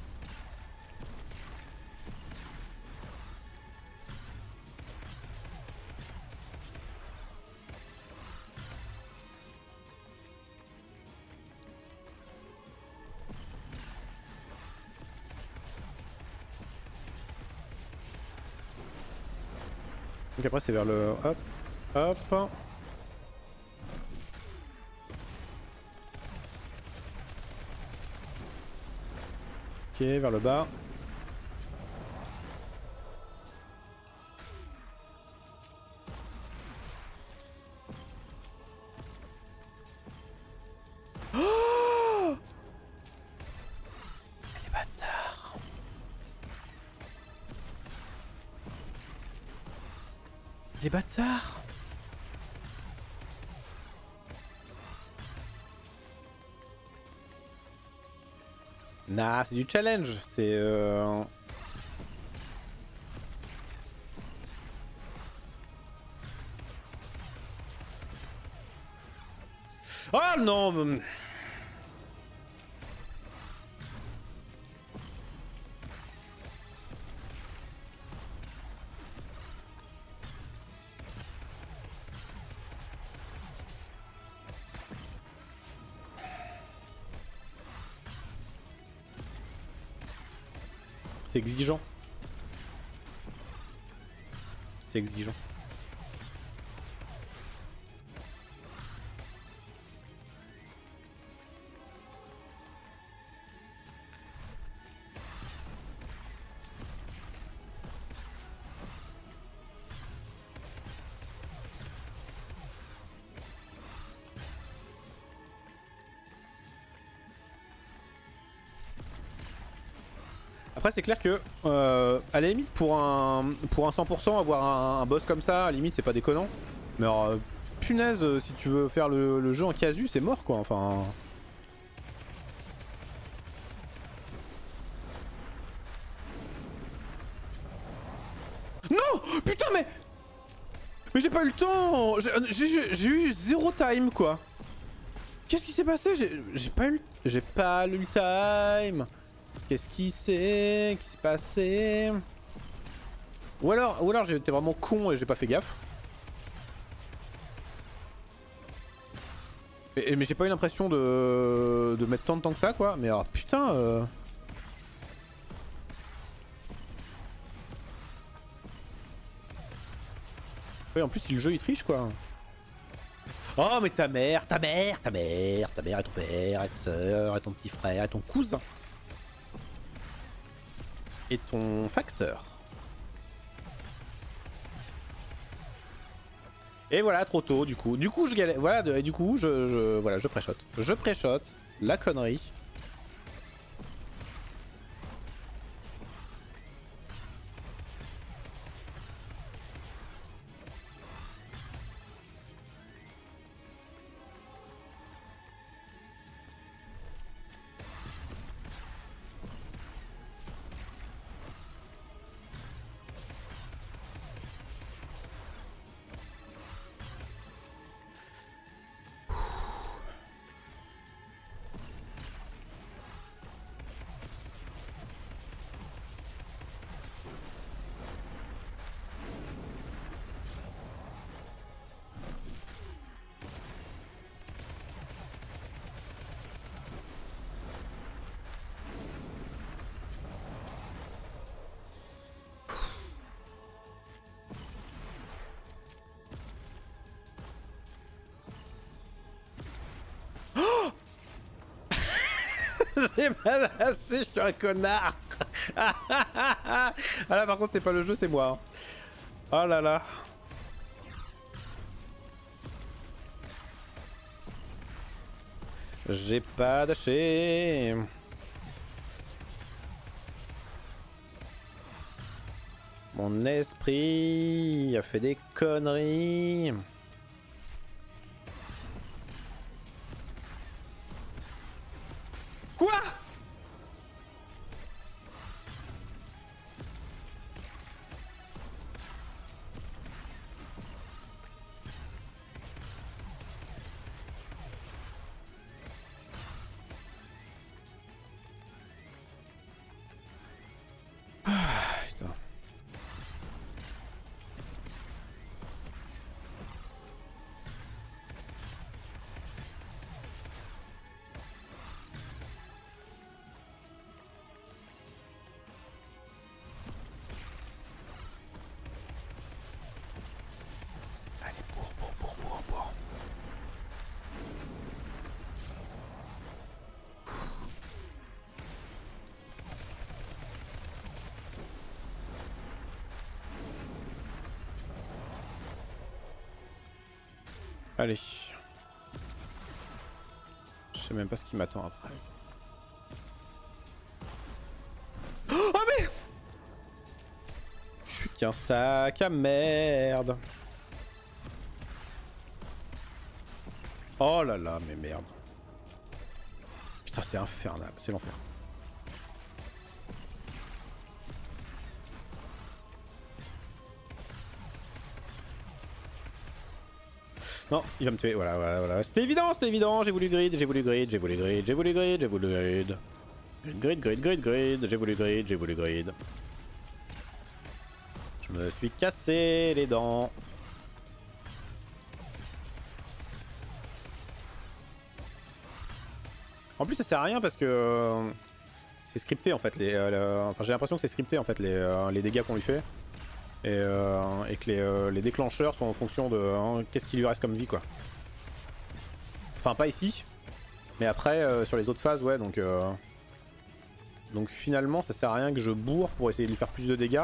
Donc après, c'est vers le... Hop, hop. Ok, vers le bas. Oh, les bâtards. Les bâtards. Nah, c'est du challenge. C'est... Oh non. C'est exigeant. C'est exigeant. Après c'est clair que à la limite pour un 100% avoir un boss comme ça, à la limite c'est pas déconnant. Mais alors punaise, si tu veux faire le jeu en casu c'est mort quoi, enfin... Non, putain mais j'ai pas eu le temps. J'ai eu zéro time quoi. Qu'est-ce qui s'est passé? J'ai pas eu le time. Qu'est-ce qui s'est passé? Ou alors j'ai été vraiment con et j'ai pas fait gaffe. Mais j'ai pas eu l'impression de mettre tant de temps que ça quoi. Mais alors putain Ouais, en plus si le jeu il triche quoi. Oh mais ta mère et ton père et ta soeur et ton petit frère et ton cousin. Et ton facteur. Et voilà, trop tôt du coup. Du coup je galère. Voilà, et du coup voilà, je pré-shot. Je pré-shot la connerie. J'ai mal lâché, je suis un connard. Ah là par contre c'est pas le jeu, c'est moi. Oh là là. J'ai pas lâché. Mon esprit a fait des conneries. Quoi? Ah, putain. Allez, pour. Allez. Je sais même pas ce qui m'attend après. Oh mais je suis qu'un sac à merde. Oh là là, mais merde. Putain, c'est infernal, c'est l'enfer. Non, il va me tuer, voilà. C'était évident, j'ai voulu grid. J'ai voulu grid, j'ai voulu grid. Grid, j'ai voulu grid. Je me suis cassé les dents. En plus ça sert à rien parce que c'est scripté en fait. Enfin j'ai l'impression que c'est scripté en fait les dégâts qu'on lui fait. Et que les déclencheurs sont en fonction de qu'est-ce qui lui reste comme vie quoi. Enfin pas ici, mais après sur les autres phases ouais donc finalement ça sert à rien que je bourre pour essayer de lui faire plus de dégâts.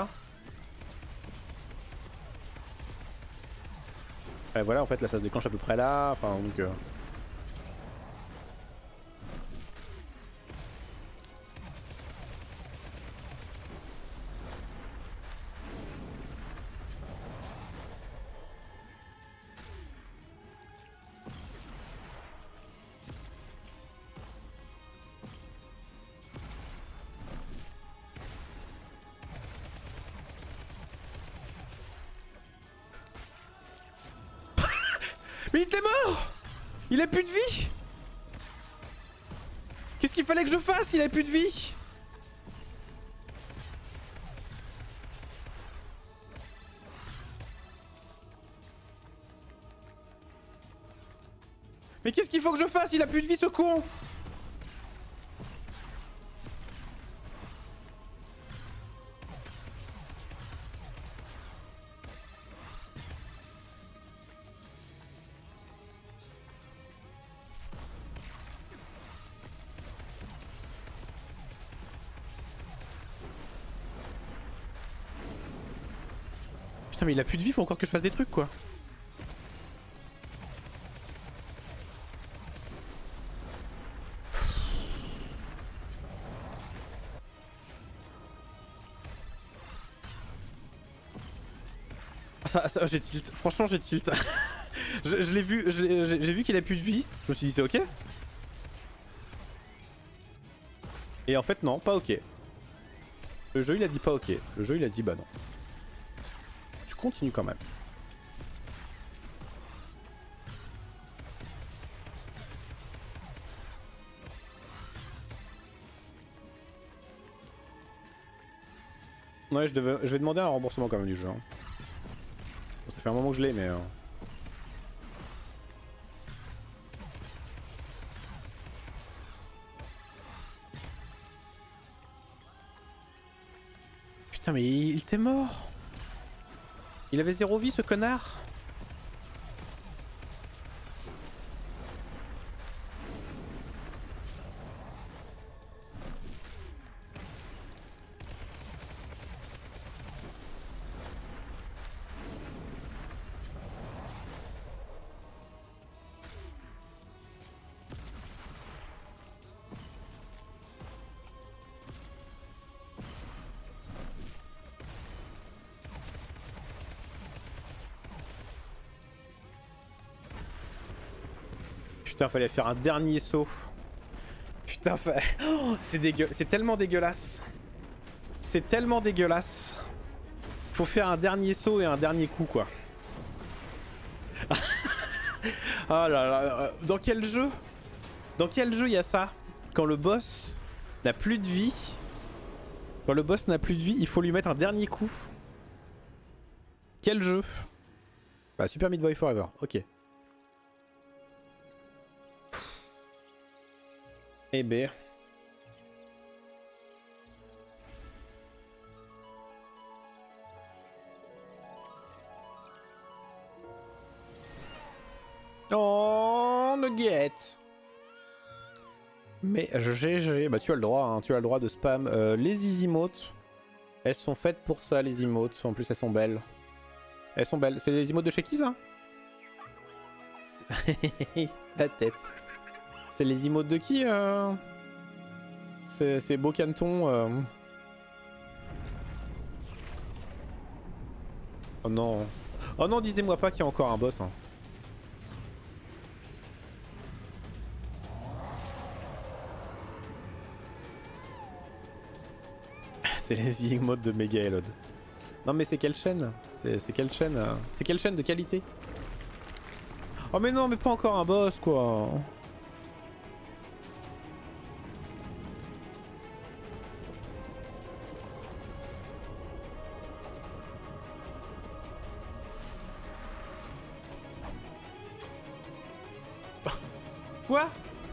Et voilà en fait là ça se déclenche à peu près là, enfin donc Mais il était mort! Il a plus de vie! Qu'est-ce qu'il fallait que je fasse? Il a plus de vie! Mais qu'est-ce qu'il faut que je fasse? Il a plus de vie, ce con! Putain mais il a plus de vie, faut encore que je fasse des trucs quoi. Ça j'ai tilt, franchement j'ai tilt. je l'ai vu, j'ai vu qu'il a plus de vie, je me suis dit c'est ok. Et en fait non, pas ok. Le jeu il a dit pas ok, le jeu il a dit bah non. Tu continues quand même. Ouais je vais demander un remboursement quand même du jeu. Hein. Bon, ça fait un moment que je l'ai mais... Putain mais il était mort. Il avait 0 vie ce connard. Putain, fallait faire un dernier saut. Putain, oh, c'est dégueu... c'est tellement dégueulasse. C'est tellement dégueulasse. Faut faire un dernier saut et un dernier coup, quoi. Oh là là, dans quel jeu? Dans quel jeu il y a ça? Quand le boss n'a plus de vie. Quand le boss n'a plus de vie, il faut lui mettre un dernier coup. Quel jeu? Bah, Super Meat Boy Forever, ok. Eh ben. Oh, Nugget. Mais GG, bah tu as le droit, hein, tu as le droit de spam. Les emotes, elles sont faites pour ça, les emotes. En plus, elles sont belles. Elles sont belles. C'est les emotes de chez qui, ça? La tête. C'est les emotes de qui C'est Beau Canton. Oh non. Oh non, disez-moi pas qu'il y a encore un boss. Hein. C'est les emotes de Mega Elod. Non mais c'est quelle chaîne? C'est quelle chaîne C'est quelle chaîne de qualité? Oh mais non, mais pas encore un boss quoi. Quoi?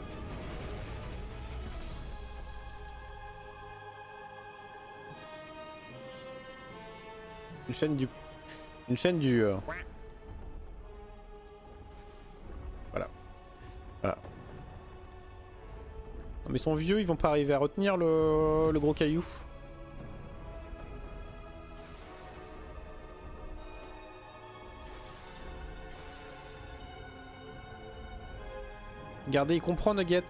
Une chaîne du... Une chaîne du... Voilà. Voilà. Non mais ils sont vieux, ils vont pas arriver à retenir le gros caillou. Regardez, il comprend Nugget.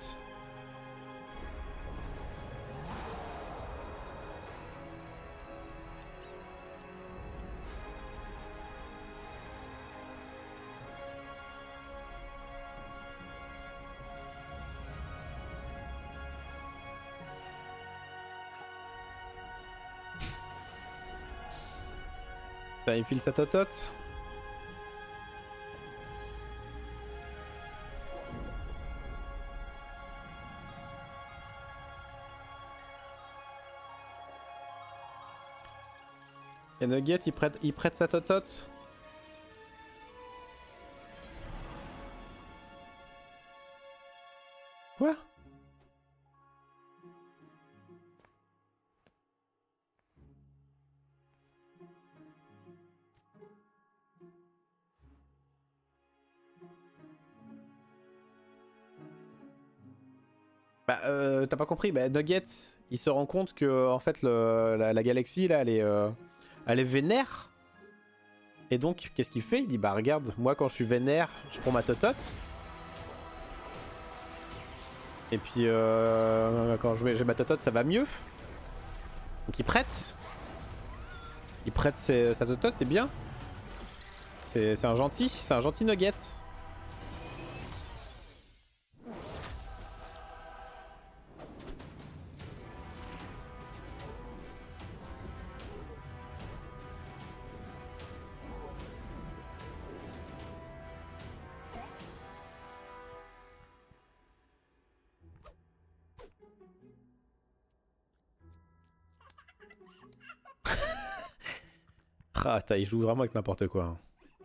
Ça, il file sa totote. Et Nugget il prête sa totote. Quoi? Bah t'as pas compris, bah Nugget il se rend compte que en fait la galaxie là elle est vénère. Et donc qu'est-ce qu'il fait? Il dit bah regarde, moi quand je suis vénère, je prends ma totote. Et puis quand j'ai ma totote ça va mieux. Donc il prête. Il prête sa totote, c'est bien. C'est un gentil Nugget. Ah, il joue vraiment avec n'importe quoi.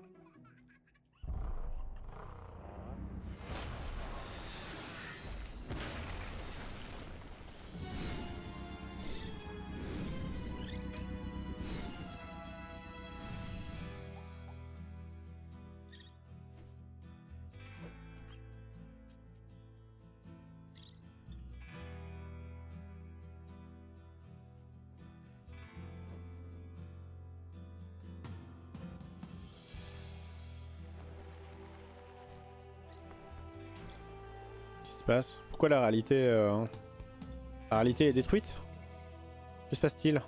Passe. Pourquoi la réalité est détruite? Que se passe-t-il?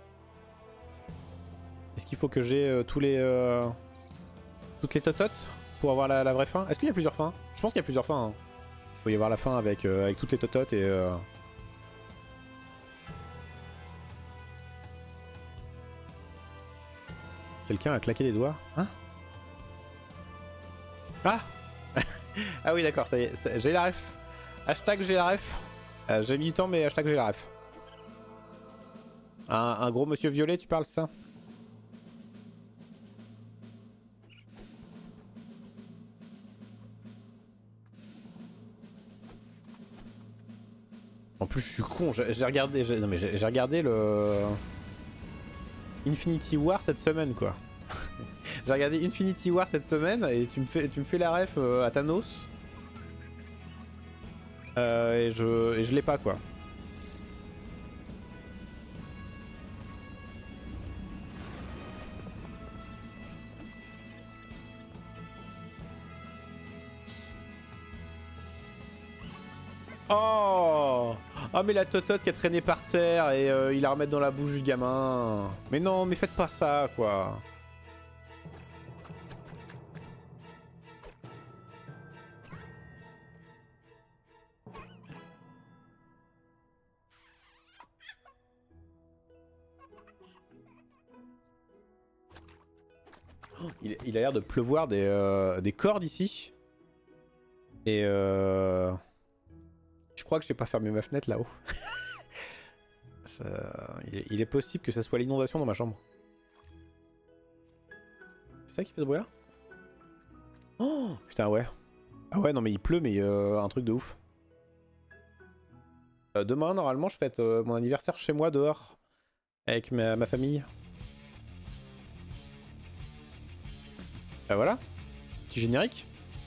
Est-ce qu'il faut que j'ai toutes les tototes pour avoir la vraie fin? Est-ce qu'il y a plusieurs fins? Je pense qu'il y a plusieurs fins. Hein. Il peut y avoir la fin avec toutes les tototes et... Quelqu'un a claqué les doigts? Hein? Ah. Ah oui d'accord, ça y est, j'ai la ref. Hashtag j'ai la ref. J'ai mis du temps mais hashtag j'ai la ref. Un gros monsieur violet tu parles ça? En plus je suis con, j'ai regardé, j'ai regardé le Infinity War cette semaine quoi. J'ai regardé Infinity War cette semaine et tu me fais la ref à Thanos. Et je l'ai pas quoi. Oh! Oh mais la totote qui a traîné par terre et il la remet dans la bouche du gamin. Mais non, mais faites pas ça quoi. Il a l'air de pleuvoir des cordes ici. Et je crois que j'ai pas fermé ma fenêtre là-haut. Il est possible que ce soit l'inondation dans ma chambre. C'est ça qui fait ce bruit là? Oh putain ouais. Ah ouais non mais il pleut mais un truc de ouf. Demain normalement je fête mon anniversaire chez moi dehors. Avec ma famille. Bah voilà. Petit générique.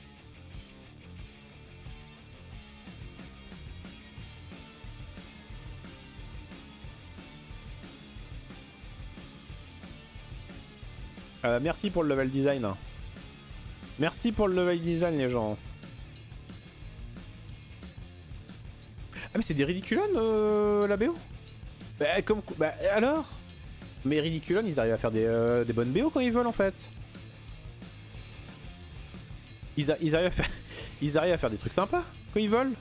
Merci pour le level design. Merci pour le level design les gens. Ah mais c'est des Ridiculon la BO? Bah alors? Mais Ridiculon ils arrivent à faire des bonnes BO quand ils veulent en fait. Ils arrivent à faire des trucs sympas quand ils veulent.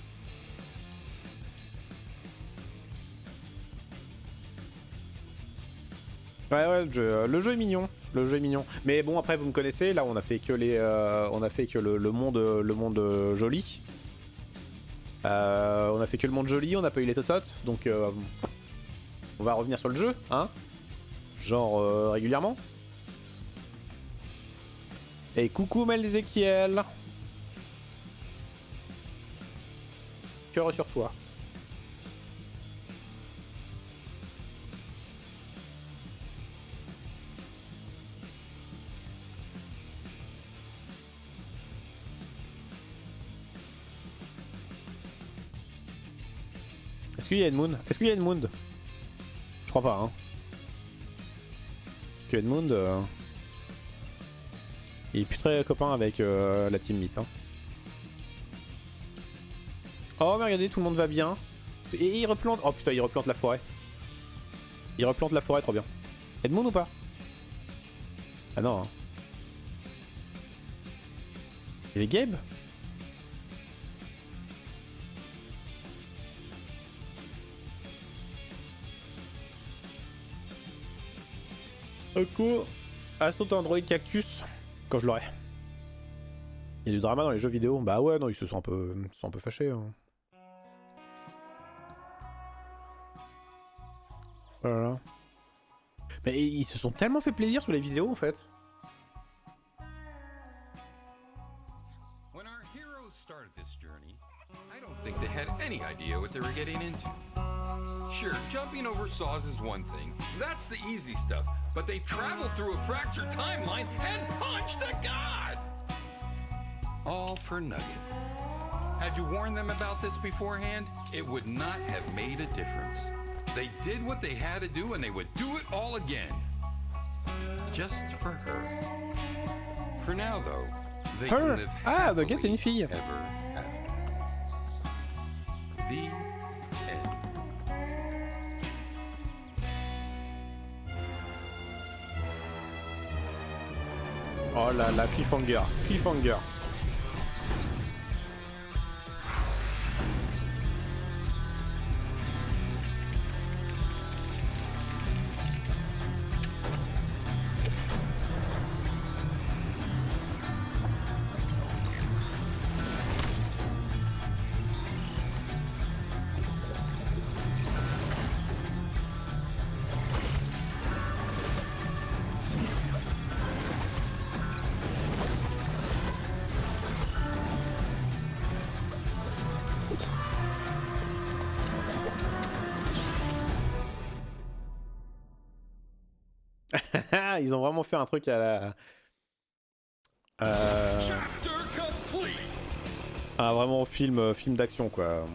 Ouais, le jeu est mignon. Le jeu est mignon. Mais bon, après, vous me connaissez. Là, on a fait que le monde joli. On a fait que le monde joli. On n'a pas eu les tototes. Donc, on va revenir sur le jeu, hein. Genre régulièrement. Et coucou Melzekiel. Cœur sur toi. Est-ce qu'il y a Edmund? Est-ce qu'il y a Edmund? Je crois pas, hein. Parce que Edmund, il est plus très copain avec la team Meat. Hein. Oh mais regardez, tout le monde va bien. Et il replante... Oh putain, il replante la forêt. Il replante la forêt, trop bien. Edmund ou pas? Ah non. Hein. Il est Gabe? Cool. Assaut Android Cactus quand je l'aurai. Il y a du drama dans les jeux vidéo. Bah ouais, non, ils se sont un peu fâchés. Hein. Voilà. Mais ils se sont tellement fait plaisir sur les vidéos en fait. When our heroes started this journey, I don't think they had any idea what they were getting into. Sure, jumping over saws is one thing. That's the easy stuff. But they traveled through a fractured timeline and punched a god! All for Nugget. Had you warned them about this beforehand, it would not have made a difference. They did what they had to do and they would do it all again. Just for her. For now though, they can live happily c'est une fille. ever after. The end. Oh là là, cliffhanger, cliffhanger. Ils ont vraiment fait un truc à la... vraiment film d'action quoi.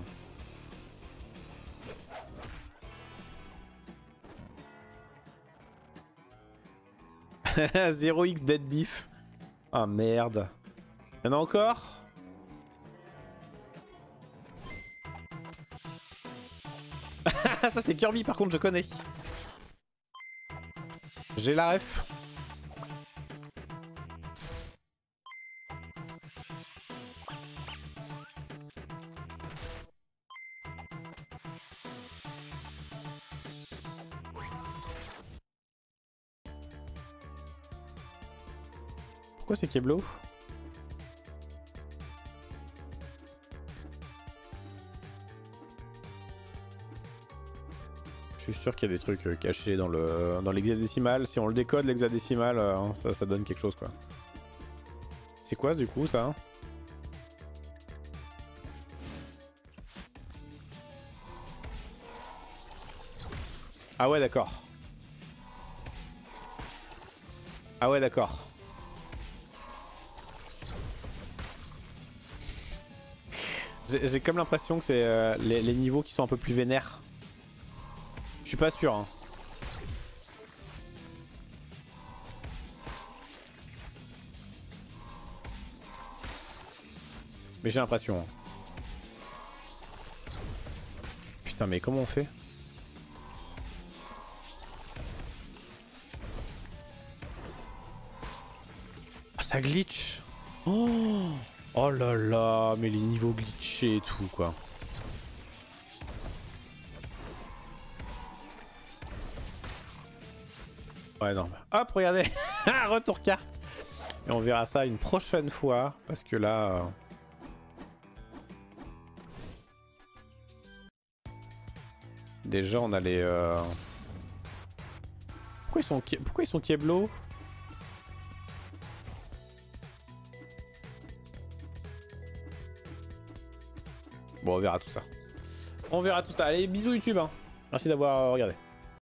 Zero X Dead Beef. Ah merde. Y'en a encore? Ça c'est Kirby par contre je connais. J'ai la ref. Pourquoi c'est Keblo? Je suis sûr qu'il y a des trucs cachés dans l'hexadécimal. Si on le décode l'hexadécimal, ça donne quelque chose quoi. C'est quoi du coup ça? Ah ouais d'accord. Ah ouais d'accord. J'ai comme l'impression que c'est les niveaux qui sont un peu plus vénères. Je suis pas sûr. Hein. Mais j'ai l'impression. Hein. Putain mais comment on fait? Ah ça glitch. Oh, oh là là, mais les niveaux glitchés et tout quoi. Ouais non. Hop regardez. Retour carte. Et on verra ça une prochaine fois. Parce que là... Déjà on a les... Pourquoi ils sont Kieblo? Bon, on verra tout ça. On verra tout ça. Allez, bisous YouTube. Hein. Merci d'avoir regardé.